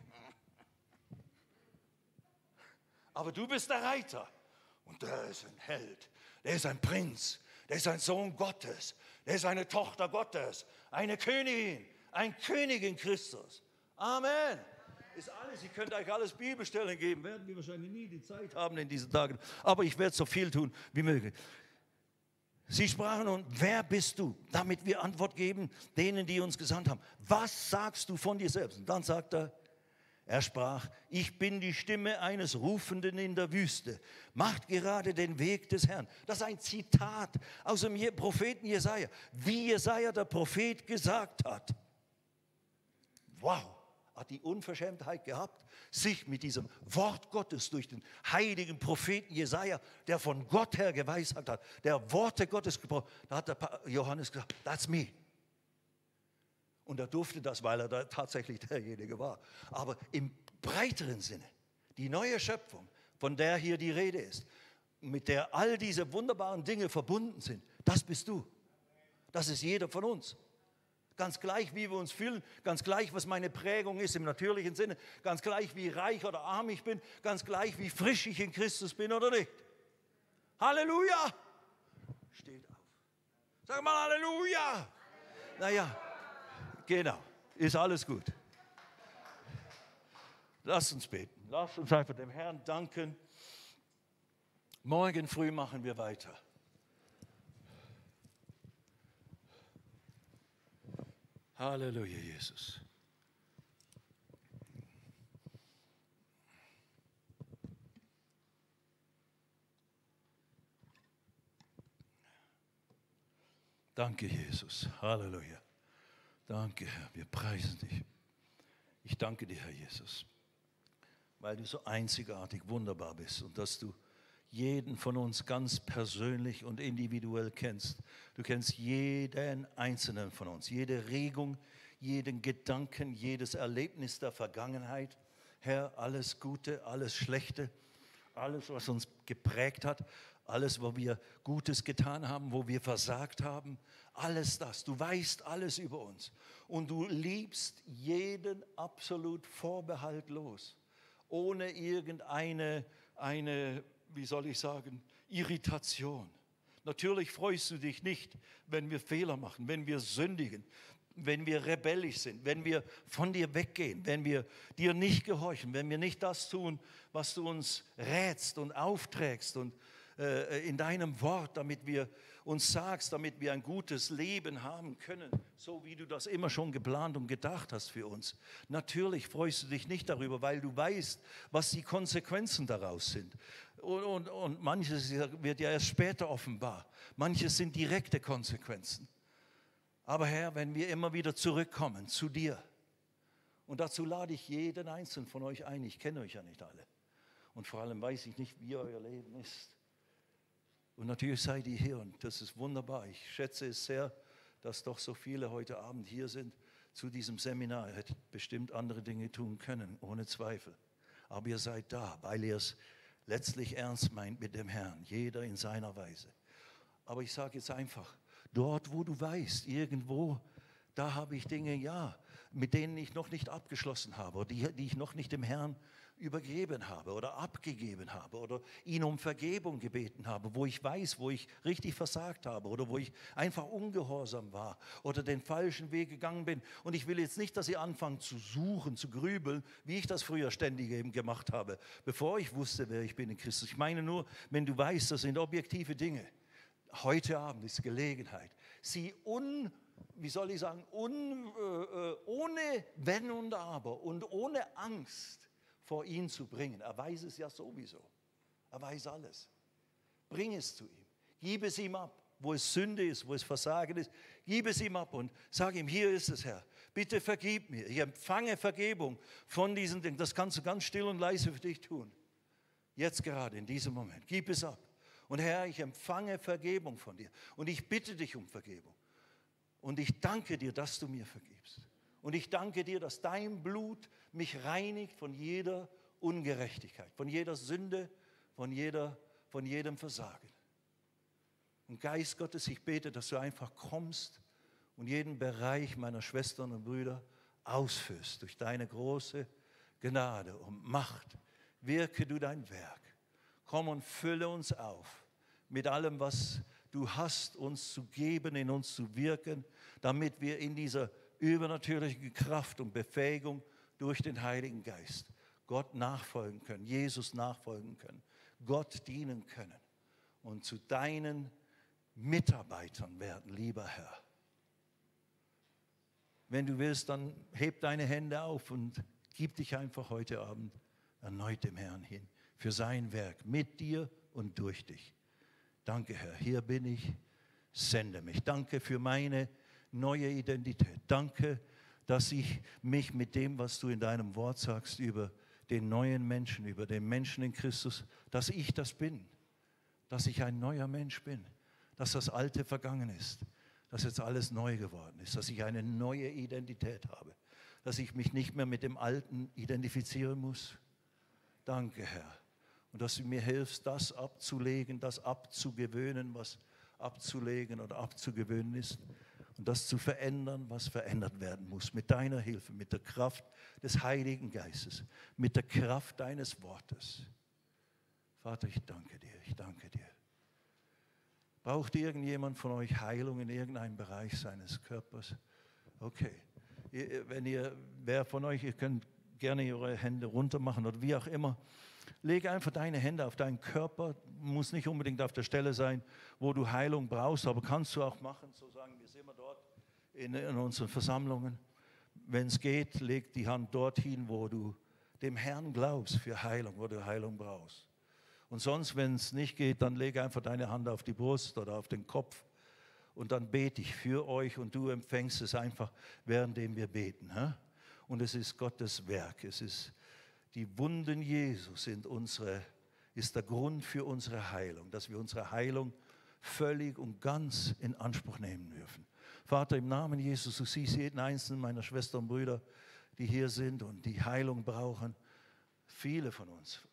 Aber du bist der Reiter. Und der ist ein Held. Der ist ein Prinz. Der ist ein Sohn Gottes. Der ist eine Tochter Gottes. Eine Königin. Ein König in Christus. Amen. Ist alles. Ich könnte euch alles Bibelstellen geben. Werden wir wahrscheinlich nie die Zeit haben in diesen Tagen. Aber ich werde so viel tun wie möglich. Sie sprachen nun, wer bist du? Damit wir Antwort geben, denen, die uns gesandt haben. Was sagst du von dir selbst? Und dann sagt er sprach, ich bin die Stimme eines Rufenden in der Wüste. Macht gerade den Weg des Herrn. Das ist ein Zitat aus dem Propheten Jesaja, wie Jesaja der Prophet gesagt hat. Wow, hat die Unverschämtheit gehabt, sich mit diesem Wort Gottes durch den heiligen Propheten Jesaja, der von Gott her geweissagt hat, der Worte Gottes gebraucht, da hat der Johannes gesagt, that's me. Und er durfte das, weil er da tatsächlich derjenige war. Aber im breiteren Sinne, die neue Schöpfung, von der hier die Rede ist, mit der all diese wunderbaren Dinge verbunden sind, das bist du. Das ist jeder von uns. Ganz gleich, wie wir uns fühlen, ganz gleich, was meine Prägung ist im natürlichen Sinne, ganz gleich, wie reich oder arm ich bin, ganz gleich, wie frisch ich in Christus bin oder nicht. Halleluja! Steht auf. Sag mal Halleluja! Naja, genau, ist alles gut. Lasst uns beten. Lasst uns einfach dem Herrn danken. Morgen früh machen wir weiter. Halleluja, Jesus. Danke, Jesus. Halleluja. Danke, Herr. Wir preisen dich. Ich danke dir, Herr Jesus, weil du so einzigartig wunderbar bist und dass du jeden von uns ganz persönlich und individuell kennst. Du kennst jeden einzelnen von uns, jede Regung, jeden Gedanken, jedes Erlebnis der Vergangenheit. Herr, alles Gute, alles Schlechte, alles, was uns geprägt hat, alles, wo wir Gutes getan haben, wo wir versagt haben, alles das. Du weißt alles über uns und du liebst jeden absolut vorbehaltlos, ohne irgendeine, wie soll ich sagen, Irritation. Natürlich freust du dich nicht, wenn wir Fehler machen, wenn wir sündigen, wenn wir rebellisch sind, wenn wir von dir weggehen, wenn wir dir nicht gehorchen, wenn wir nicht das tun, was du uns rätst und aufträgst und in deinem Wort, damit wir uns sagst, damit wir ein gutes Leben haben können, so wie du das immer schon geplant und gedacht hast für uns. Natürlich freust du dich nicht darüber, weil du weißt, was die Konsequenzen daraus sind. Und manches wird ja erst später offenbar. Manches sind direkte Konsequenzen. Aber Herr, wenn wir immer wieder zurückkommen zu dir, und dazu lade ich jeden Einzelnen von euch ein, ich kenne euch ja nicht alle. Und vor allem weiß ich nicht, wie euer Leben ist. Und natürlich seid ihr hier und das ist wunderbar. Ich schätze es sehr, dass doch so viele heute Abend hier sind zu diesem Seminar. Ihr hättet bestimmt andere Dinge tun können, ohne Zweifel. Aber ihr seid da, weil ihr es letztlich ernst meint mit dem Herrn, jeder in seiner Weise. Aber ich sage jetzt einfach, dort, wo du weißt, irgendwo, da habe ich Dinge, ja, mit denen ich noch nicht abgeschlossen habe, oder die ich noch nicht dem Herrn übergeben habe oder abgegeben habe oder ihn um Vergebung gebeten habe, wo ich weiß, wo ich richtig versagt habe oder wo ich einfach ungehorsam war oder den falschen Weg gegangen bin. Und ich will jetzt nicht, dass ihr anfangt zu suchen, zu grübeln, wie ich das früher ständig eben gemacht habe, bevor ich wusste, wer ich bin in Christus. Ich meine nur, wenn du weißt, das sind objektive Dinge. Heute Abend ist Gelegenheit, sie ohne Wenn und Aber und ohne Angst vor ihn zu bringen. Er weiß es ja sowieso. Er weiß alles. Bring es zu ihm. Gib es ihm ab. Wo es Sünde ist, wo es Versagen ist, gib es ihm ab und sag ihm, hier ist es, Herr. Bitte vergib mir. Ich empfange Vergebung von diesen Dingen. Das kannst du ganz still und leise für dich tun. Jetzt gerade, in diesem Moment. Gib es ab. Und Herr, ich empfange Vergebung von dir. Und ich bitte dich um Vergebung. Und ich danke dir, dass du mir vergibst. Und ich danke dir, dass dein Blut mich reinigt von jeder Ungerechtigkeit, von jeder Sünde, von jedem Versagen. Und Geist Gottes, ich bete, dass du einfach kommst und jeden Bereich meiner Schwestern und Brüder ausführst durch deine große Gnade und Macht. Wirke du dein Werk. Komm und fülle uns auf mit allem, was du hast, uns zu geben, in uns zu wirken, damit wir in dieser übernatürlichen Kraft und Befähigung durch den Heiligen Geist Gott nachfolgen können, Jesus nachfolgen können, Gott dienen können und zu deinen Mitarbeitern werden, lieber Herr. Wenn du willst, dann heb deine Hände auf und gib dich einfach heute Abend erneut dem Herrn hin für sein Werk mit dir und durch dich. Danke, Herr, hier bin ich, sende mich. Danke für meine neue Identität. Danke, dass ich mich mit dem, was du in deinem Wort sagst, über den neuen Menschen, über den Menschen in Christus, dass ich das bin, dass ich ein neuer Mensch bin, dass das Alte vergangen ist, dass jetzt alles neu geworden ist, dass ich eine neue Identität habe, dass ich mich nicht mehr mit dem Alten identifizieren muss. Danke, Herr. Und dass du mir hilfst, das abzulegen, das abzugewöhnen, was abzulegen oder abzugewöhnen ist. Und das zu verändern, was verändert werden muss. Mit deiner Hilfe, mit der Kraft des Heiligen Geistes, mit der Kraft deines Wortes. Vater, ich danke dir, ich danke dir. Braucht irgendjemand von euch Heilung in irgendeinem Bereich seines Körpers? Okay. Wer von euch, ihr könnt gerne eure Hände runter machen oder wie auch immer. Lege einfach deine Hände auf deinen Körper. Muss nicht unbedingt auf der Stelle sein, wo du Heilung brauchst, aber kannst du auch machen. So sagen wir es immer dort in unseren Versammlungen. Wenn es geht, leg die Hand dorthin, wo du dem Herrn glaubst für Heilung, wo du Heilung brauchst. Und sonst, wenn es nicht geht, dann lege einfach deine Hand auf die Brust oder auf den Kopf und dann bete ich für euch und du empfängst es einfach, währenddem wir beten. Und es ist Gottes Werk. Es ist die Wunden Jesu ist der Grund für unsere Heilung, dass wir unsere Heilung völlig und ganz in Anspruch nehmen dürfen. Vater, im Namen Jesus, du siehst jeden einzelnen meiner Schwestern und Brüder, die hier sind und die Heilung brauchen. Viele von uns.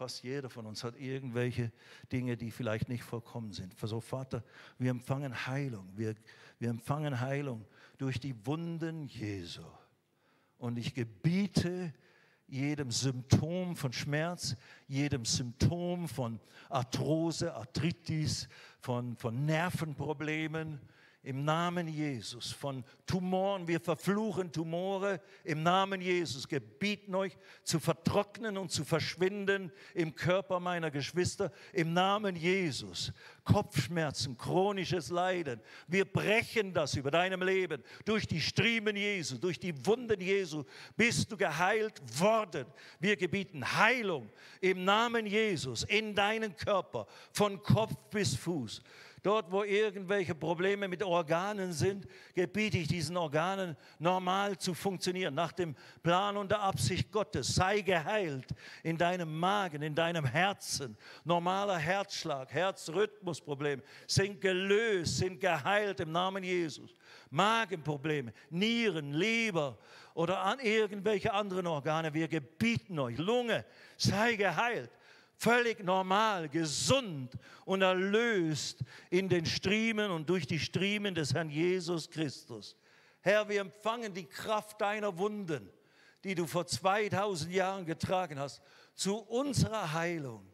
Fast jeder von uns hat irgendwelche Dinge, die vielleicht nicht vollkommen sind. So, Vater, wir empfangen Heilung. Wir empfangen Heilung durch die Wunden Jesu. Und ich gebiete jedem Symptom von Schmerz, jedem Symptom von Arthrose, Arthritis, von Nervenproblemen, im Namen Jesus, von Tumoren, wir verfluchen Tumore, im Namen Jesus, gebieten euch zu vertrocknen und zu verschwinden im Körper meiner Geschwister, im Namen Jesus. Kopfschmerzen, chronisches Leiden, wir brechen das über deinem Leben, durch die Striemen Jesu, durch die Wunden Jesu, bist du geheilt worden. Wir gebieten Heilung im Namen Jesus, in deinen Körper, von Kopf bis Fuß. Dort, wo irgendwelche Probleme mit Organen sind, gebiete ich diesen Organen normal zu funktionieren, nach dem Plan und der Absicht Gottes. Sei geheilt in deinem Magen, in deinem Herzen. Normaler Herzschlag, Herzrhythmusprobleme sind gelöst, sind geheilt im Namen Jesus. Magenprobleme, Nieren, Leber oder an irgendwelche anderen Organe, wir gebieten euch. Lunge, sei geheilt. Völlig normal, gesund und erlöst in den Striemen und durch die Striemen des Herrn Jesus Christus. Herr, wir empfangen die Kraft deiner Wunden, die du vor 2000 Jahren getragen hast, zu unserer Heilung.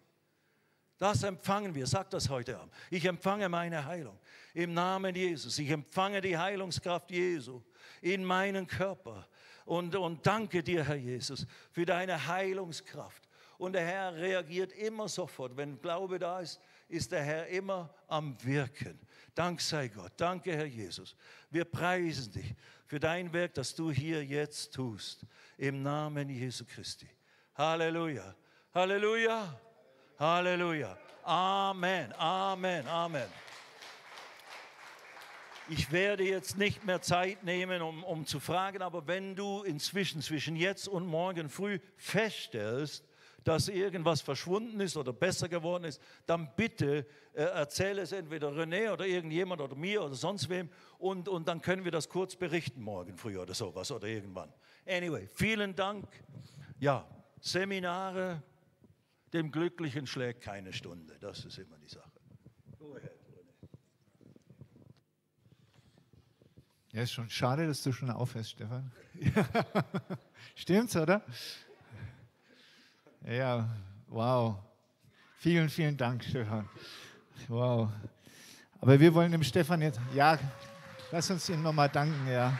Das empfangen wir, sag das heute Abend. Ich empfange meine Heilung im Namen Jesus. Ich empfange die Heilungskraft Jesu in meinen Körper. Und danke dir, Herr Jesus, für deine Heilungskraft. Und der Herr reagiert immer sofort. Wenn Glaube da ist, ist der Herr immer am Wirken. Dank sei Gott. Danke, Herr Jesus. Wir preisen dich für dein Werk, das du hier jetzt tust. Im Namen Jesu Christi. Halleluja. Halleluja. Halleluja. Amen. Amen. Amen. Ich werde jetzt nicht mehr Zeit nehmen, um zu fragen, aber wenn du inzwischen zwischen jetzt und morgen früh feststellst, dass irgendwas verschwunden ist oder besser geworden ist, dann bitte erzähle es entweder René oder irgendjemand oder mir oder sonst wem und dann können wir das kurz berichten morgen früh oder sowas oder irgendwann. Anyway, vielen Dank. Ja, Seminare, dem Glücklichen schlägt keine Stunde. Das ist immer die Sache. Go ahead, René. Ja, ist schon schade, dass du schon aufhörst, Stefan. Stimmt's, oder? Ja, wow. Vielen, vielen Dank, Stefan. Wow. Aber wir wollen dem Stefan jetzt, ja, lass uns ihm nochmal danken, ja.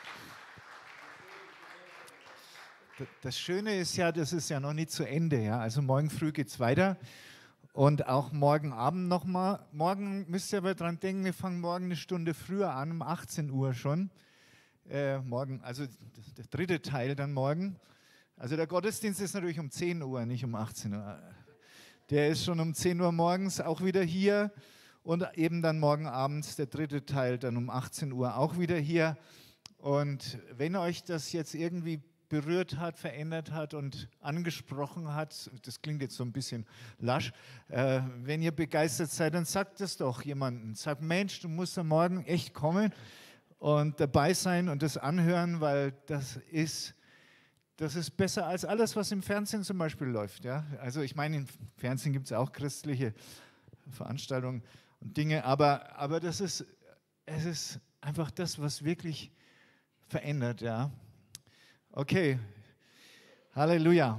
Das Schöne ist ja, das ist ja noch nicht zu Ende, ja. Also morgen früh geht es weiter und auch morgen Abend nochmal. Morgen müsst ihr aber dran denken, wir fangen morgen eine Stunde früher an, um 18 Uhr schon. Morgen, also der dritte Teil dann morgen. Also der Gottesdienst ist natürlich um 10 Uhr, nicht um 18 Uhr. Der ist schon um 10 Uhr morgens auch wieder hier und eben dann morgen Abend der dritte Teil, dann um 18 Uhr auch wieder hier. Und wenn euch das jetzt irgendwie berührt hat, verändert hat und angesprochen hat, das klingt jetzt so ein bisschen lasch, wenn ihr begeistert seid, dann sagt es doch jemandem. Sagt, Mensch, du musst am Morgen echt kommen und dabei sein und das anhören, weil das ist besser als alles, was im Fernsehen zum Beispiel läuft. Ja? Also ich meine, im Fernsehen gibt es auch christliche Veranstaltungen und Dinge, aber es ist einfach das, was wirklich verändert. Ja? Okay, Halleluja.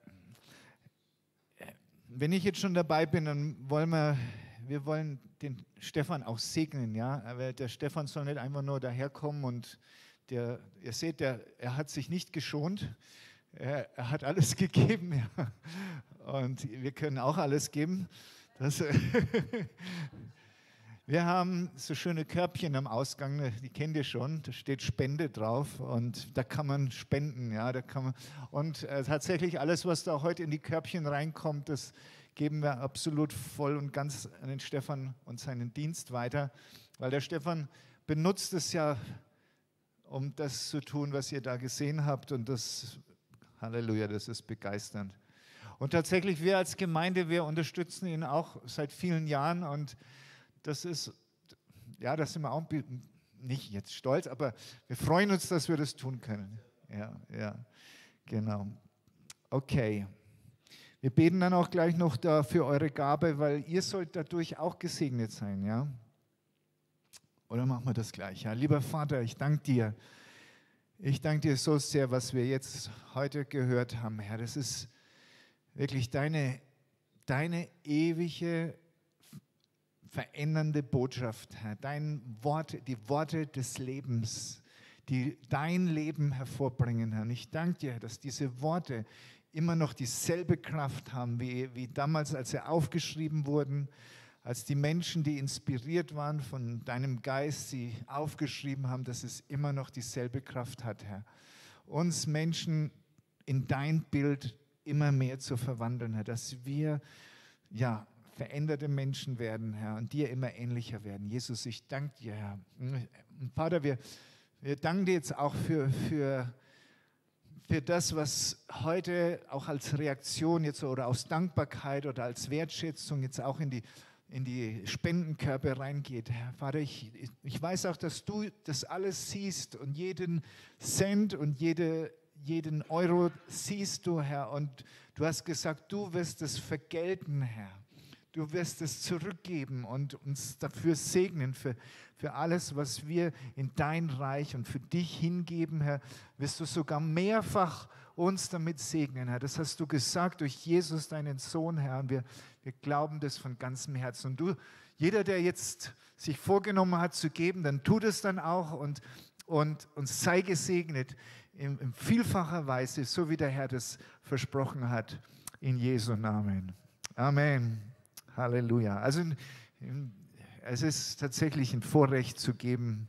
Wenn ich jetzt schon dabei bin, dann wollen wir den Stefan auch segnen. Ja? Aber der Stefan soll nicht einfach nur daherkommen und ihr seht, er hat sich nicht geschont, er hat alles gegeben. Ja. Und wir können auch alles geben. Wir haben so schöne Körbchen am Ausgang, die kennt ihr schon, da steht Spende drauf und da kann man spenden. Ja, und tatsächlich alles, was da heute in die Körbchen reinkommt, das geben wir absolut voll und ganz an den Stefan und seinen Dienst weiter, weil der Stefan benutzt es ja, um das zu tun, was ihr da gesehen habt. Und das, Halleluja, das ist begeisternd. Und tatsächlich, wir als Gemeinde, wir unterstützen ihn auch seit vielen Jahren. Und das ist, ja, da sind wir auch nicht jetzt stolz, aber wir freuen uns, dass wir das tun können. Ja, genau. Okay. Wir beten dann auch gleich noch da für eure Gabe, weil ihr sollt dadurch auch gesegnet sein, ja? Oder machen wir das gleich? Ja, lieber Vater, ich danke dir. Ich danke dir so sehr, was wir jetzt heute gehört haben, Herr. Das ist wirklich deine ewige, verändernde Botschaft, Herr. Dein Wort, die Worte des Lebens, die dein Leben hervorbringen, Herr. Und ich danke dir, dass diese Worte immer noch dieselbe Kraft haben, wie damals, als sie aufgeschrieben wurden, als die Menschen, die inspiriert waren von deinem Geist, sie aufgeschrieben haben, dass es immer noch dieselbe Kraft hat, Herr. Uns Menschen in dein Bild immer mehr zu verwandeln, Herr, dass wir, ja, veränderte Menschen werden, Herr, und dir immer ähnlicher werden. Jesus, ich danke dir, Herr. Und Vater, wir danken dir jetzt auch für das, was heute auch als Reaktion jetzt oder aus Dankbarkeit oder als Wertschätzung jetzt auch in die Spendenkörbe reingeht. Herr Vater, ich weiß auch, dass du das alles siehst und jeden Cent und jeden Euro siehst du, Herr. Und du hast gesagt, du wirst es vergelten, Herr. Du wirst es zurückgeben und uns dafür segnen, für alles, was wir in dein Reich und für dich hingeben, Herr, wirst du sogar mehrfach uns damit segnen, Herr. Das hast du gesagt durch Jesus, deinen Sohn, Herr. Und wir glauben das von ganzem Herzen. Und jeder, der jetzt sich vorgenommen hat zu geben, dann tut es dann auch und sei gesegnet in vielfacher Weise, so wie der Herr das versprochen hat, in Jesu Namen. Amen. Halleluja. Also es ist tatsächlich ein Vorrecht zu geben.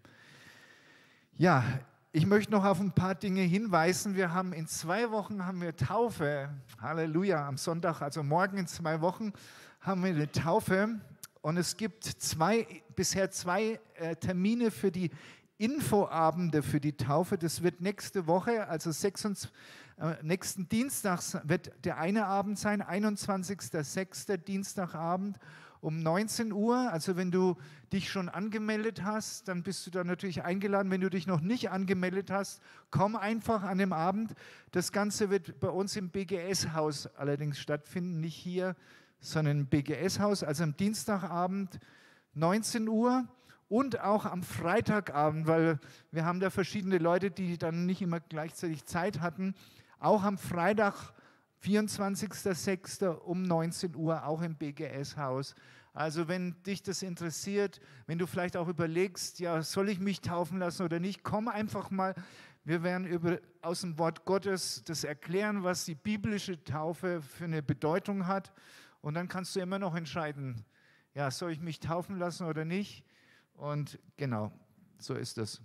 Ja, ich möchte noch auf ein paar Dinge hinweisen. Wir haben in 2 Wochen haben wir Taufe. Halleluja. Am Sonntag, also morgen in 2 Wochen, haben wir eine Taufe. Und es gibt bisher zwei Termine für die Infoabende für die Taufe. Das wird nächste Woche, also nächsten Dienstag wird der eine Abend sein, 21.06. Dienstagabend um 19 Uhr. Also wenn du dich schon angemeldet hast, dann bist du da natürlich eingeladen. Wenn du dich noch nicht angemeldet hast, komm einfach an dem Abend. Das Ganze wird bei uns im BGS-Haus allerdings stattfinden, nicht hier, sondern im BGS-Haus, also am Dienstagabend 19 Uhr. Und auch am Freitagabend, weil wir haben da verschiedene Leute, die dann nicht immer gleichzeitig Zeit hatten. Auch am Freitag, 24.06. um 19 Uhr, auch im BGS-Haus. Also wenn dich das interessiert, wenn du vielleicht auch überlegst, ja, soll ich mich taufen lassen oder nicht, komm einfach mal. Wir werden aus dem Wort Gottes das erklären, was die biblische Taufe für eine Bedeutung hat. Und dann kannst du immer noch entscheiden, ja, soll ich mich taufen lassen oder nicht? Und genau, so ist es.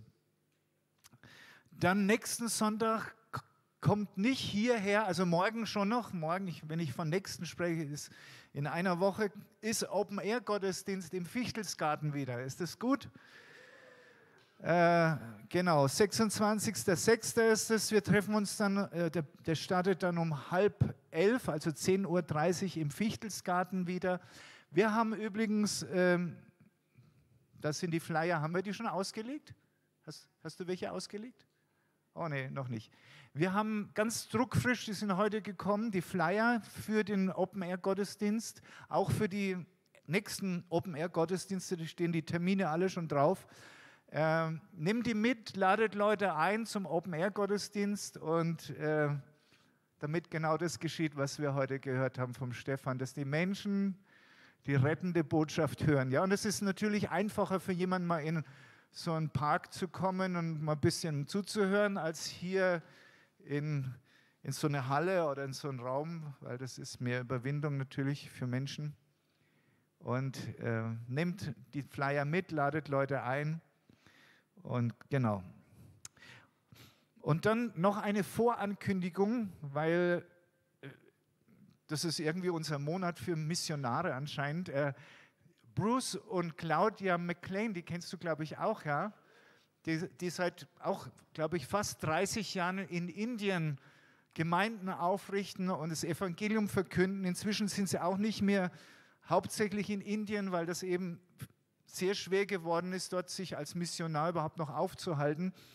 Dann nächsten Sonntag kommt nicht hierher, also morgen schon noch, morgen, wenn ich von nächsten spreche, ist in einer Woche, ist Open-Air-Gottesdienst im Fichtelsgarten wieder. Ist das gut? Genau, 26.06. ist es. Wir treffen uns dann, der startet dann um 10:30, also 10:30 Uhr im Fichtelsgarten wieder. Wir haben übrigens... Das sind die Flyer. Haben wir die schon ausgelegt? Hast du welche ausgelegt? Oh nee, noch nicht. Wir haben ganz druckfrisch, die sind heute gekommen, die Flyer für den Open-Air-Gottesdienst, auch für die nächsten Open-Air-Gottesdienste, da stehen die Termine alle schon drauf. Nehmt die mit, ladet Leute ein zum Open-Air-Gottesdienst und damit genau das geschieht, was wir heute gehört haben vom Stefan, dass die Menschen die rettende Botschaft hören. Ja, und es ist natürlich einfacher für jemanden, mal in so einen Park zu kommen und mal ein bisschen zuzuhören, als hier in so eine Halle oder in so einen Raum, weil das ist mehr Überwindung natürlich für Menschen. Und nehmt die Flyer mit, ladet Leute ein und genau. Und dann noch eine Vorankündigung, weil das ist irgendwie unser Monat für Missionare anscheinend. Bruce und Claudia McLean, die kennst du, glaube ich, auch, ja? Die seit auch, glaube ich, fast 30 Jahren in Indien Gemeinden aufrichten und das Evangelium verkünden. Inzwischen sind sie auch nicht mehr hauptsächlich in Indien, weil das eben sehr schwer geworden ist, dort sich als Missionar überhaupt noch aufzuhalten.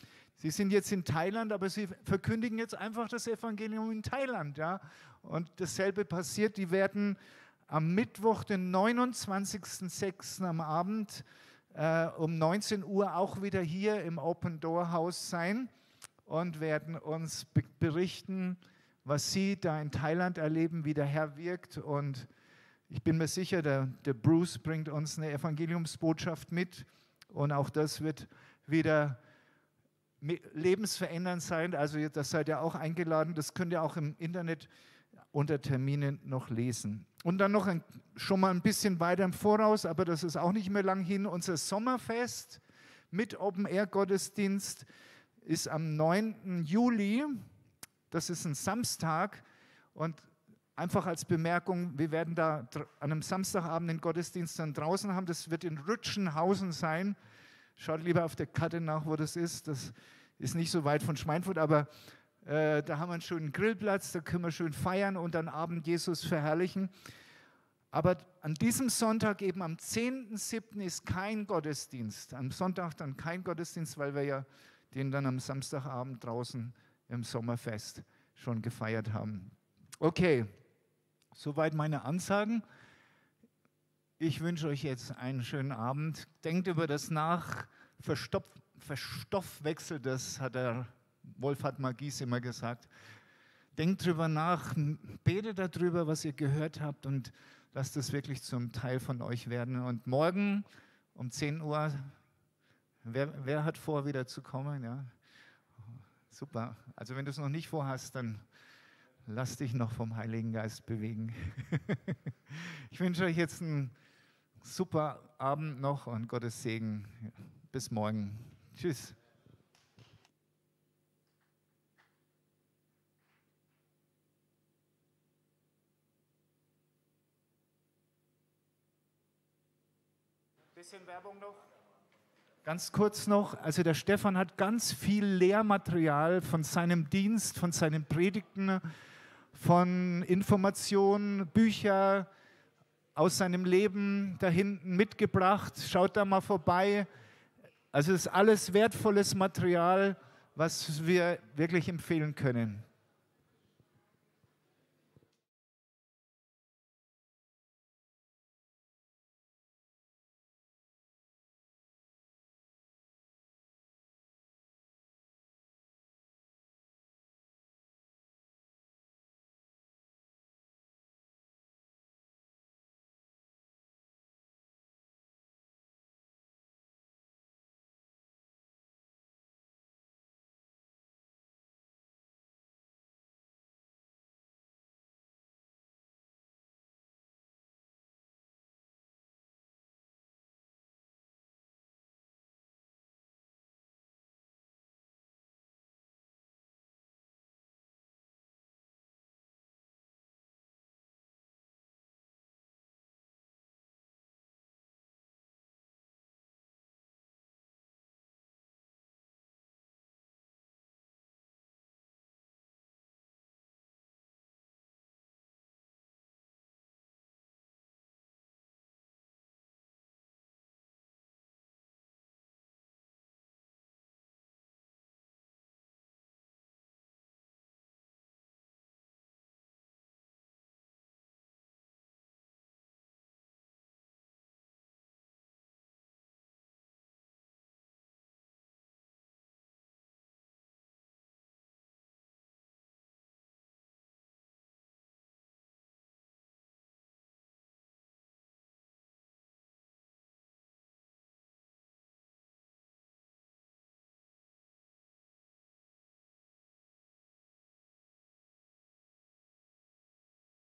Sie sind jetzt in Thailand, aber Sie verkündigen jetzt einfach das Evangelium in Thailand. Ja? Und dasselbe passiert, die werden am Mittwoch, den 29.06. am Abend um 19 Uhr auch wieder hier im Open Door Haus sein und werden uns berichten, was sie da in Thailand erleben, wie der Herr wirkt. Und ich bin mir sicher, der Bruce bringt uns eine Evangeliumsbotschaft mit und auch das wird wieder lebensverändernd sein. Also das seid ihr auch eingeladen, das könnt ihr auch im Internet unter Terminen noch lesen. Und dann noch schon mal ein bisschen weiter im Voraus, aber das ist auch nicht mehr lang hin, unser Sommerfest mit Open-Air-Gottesdienst ist am 9. Juli, das ist ein Samstag und einfach als Bemerkung, wir werden da an einem Samstagabend den Gottesdienst dann draußen haben, das wird in Rütschenhausen sein, schaut lieber auf der Karte nach, wo das ist nicht so weit von Schweinfurt, aber da haben wir einen schönen Grillplatz, da können wir schön feiern und dann Abend Jesus verherrlichen. Aber an diesem Sonntag, eben am 10.07. ist kein Gottesdienst. Am Sonntag dann kein Gottesdienst, weil wir ja den dann am Samstagabend draußen im Sommerfest schon gefeiert haben. Okay, soweit meine Ansagen. Ich wünsche euch jetzt einen schönen Abend. Denkt über das nach, verstoffwechselt das, hat der Wolfhard Magies immer gesagt. Denkt drüber nach, betet darüber, was ihr gehört habt und lasst es wirklich zum Teil von euch werden. Und morgen um 10 Uhr, wer hat vor, wieder zu kommen? Ja? Super. Also wenn du es noch nicht vorhast, dann lass dich noch vom Heiligen Geist bewegen. Ich wünsche euch jetzt einen super Abend noch und Gottes Segen. Bis morgen. Tschüss. Bisschen Werbung noch. Ganz kurz noch, also der Stefan hat ganz viel Lehrmaterial von seinem Dienst, von seinen Predigten, von Informationen, Bücher aus seinem Leben da hinten mitgebracht. Schaut da mal vorbei. Also es ist alles wertvolles Material, was wir wirklich empfehlen können.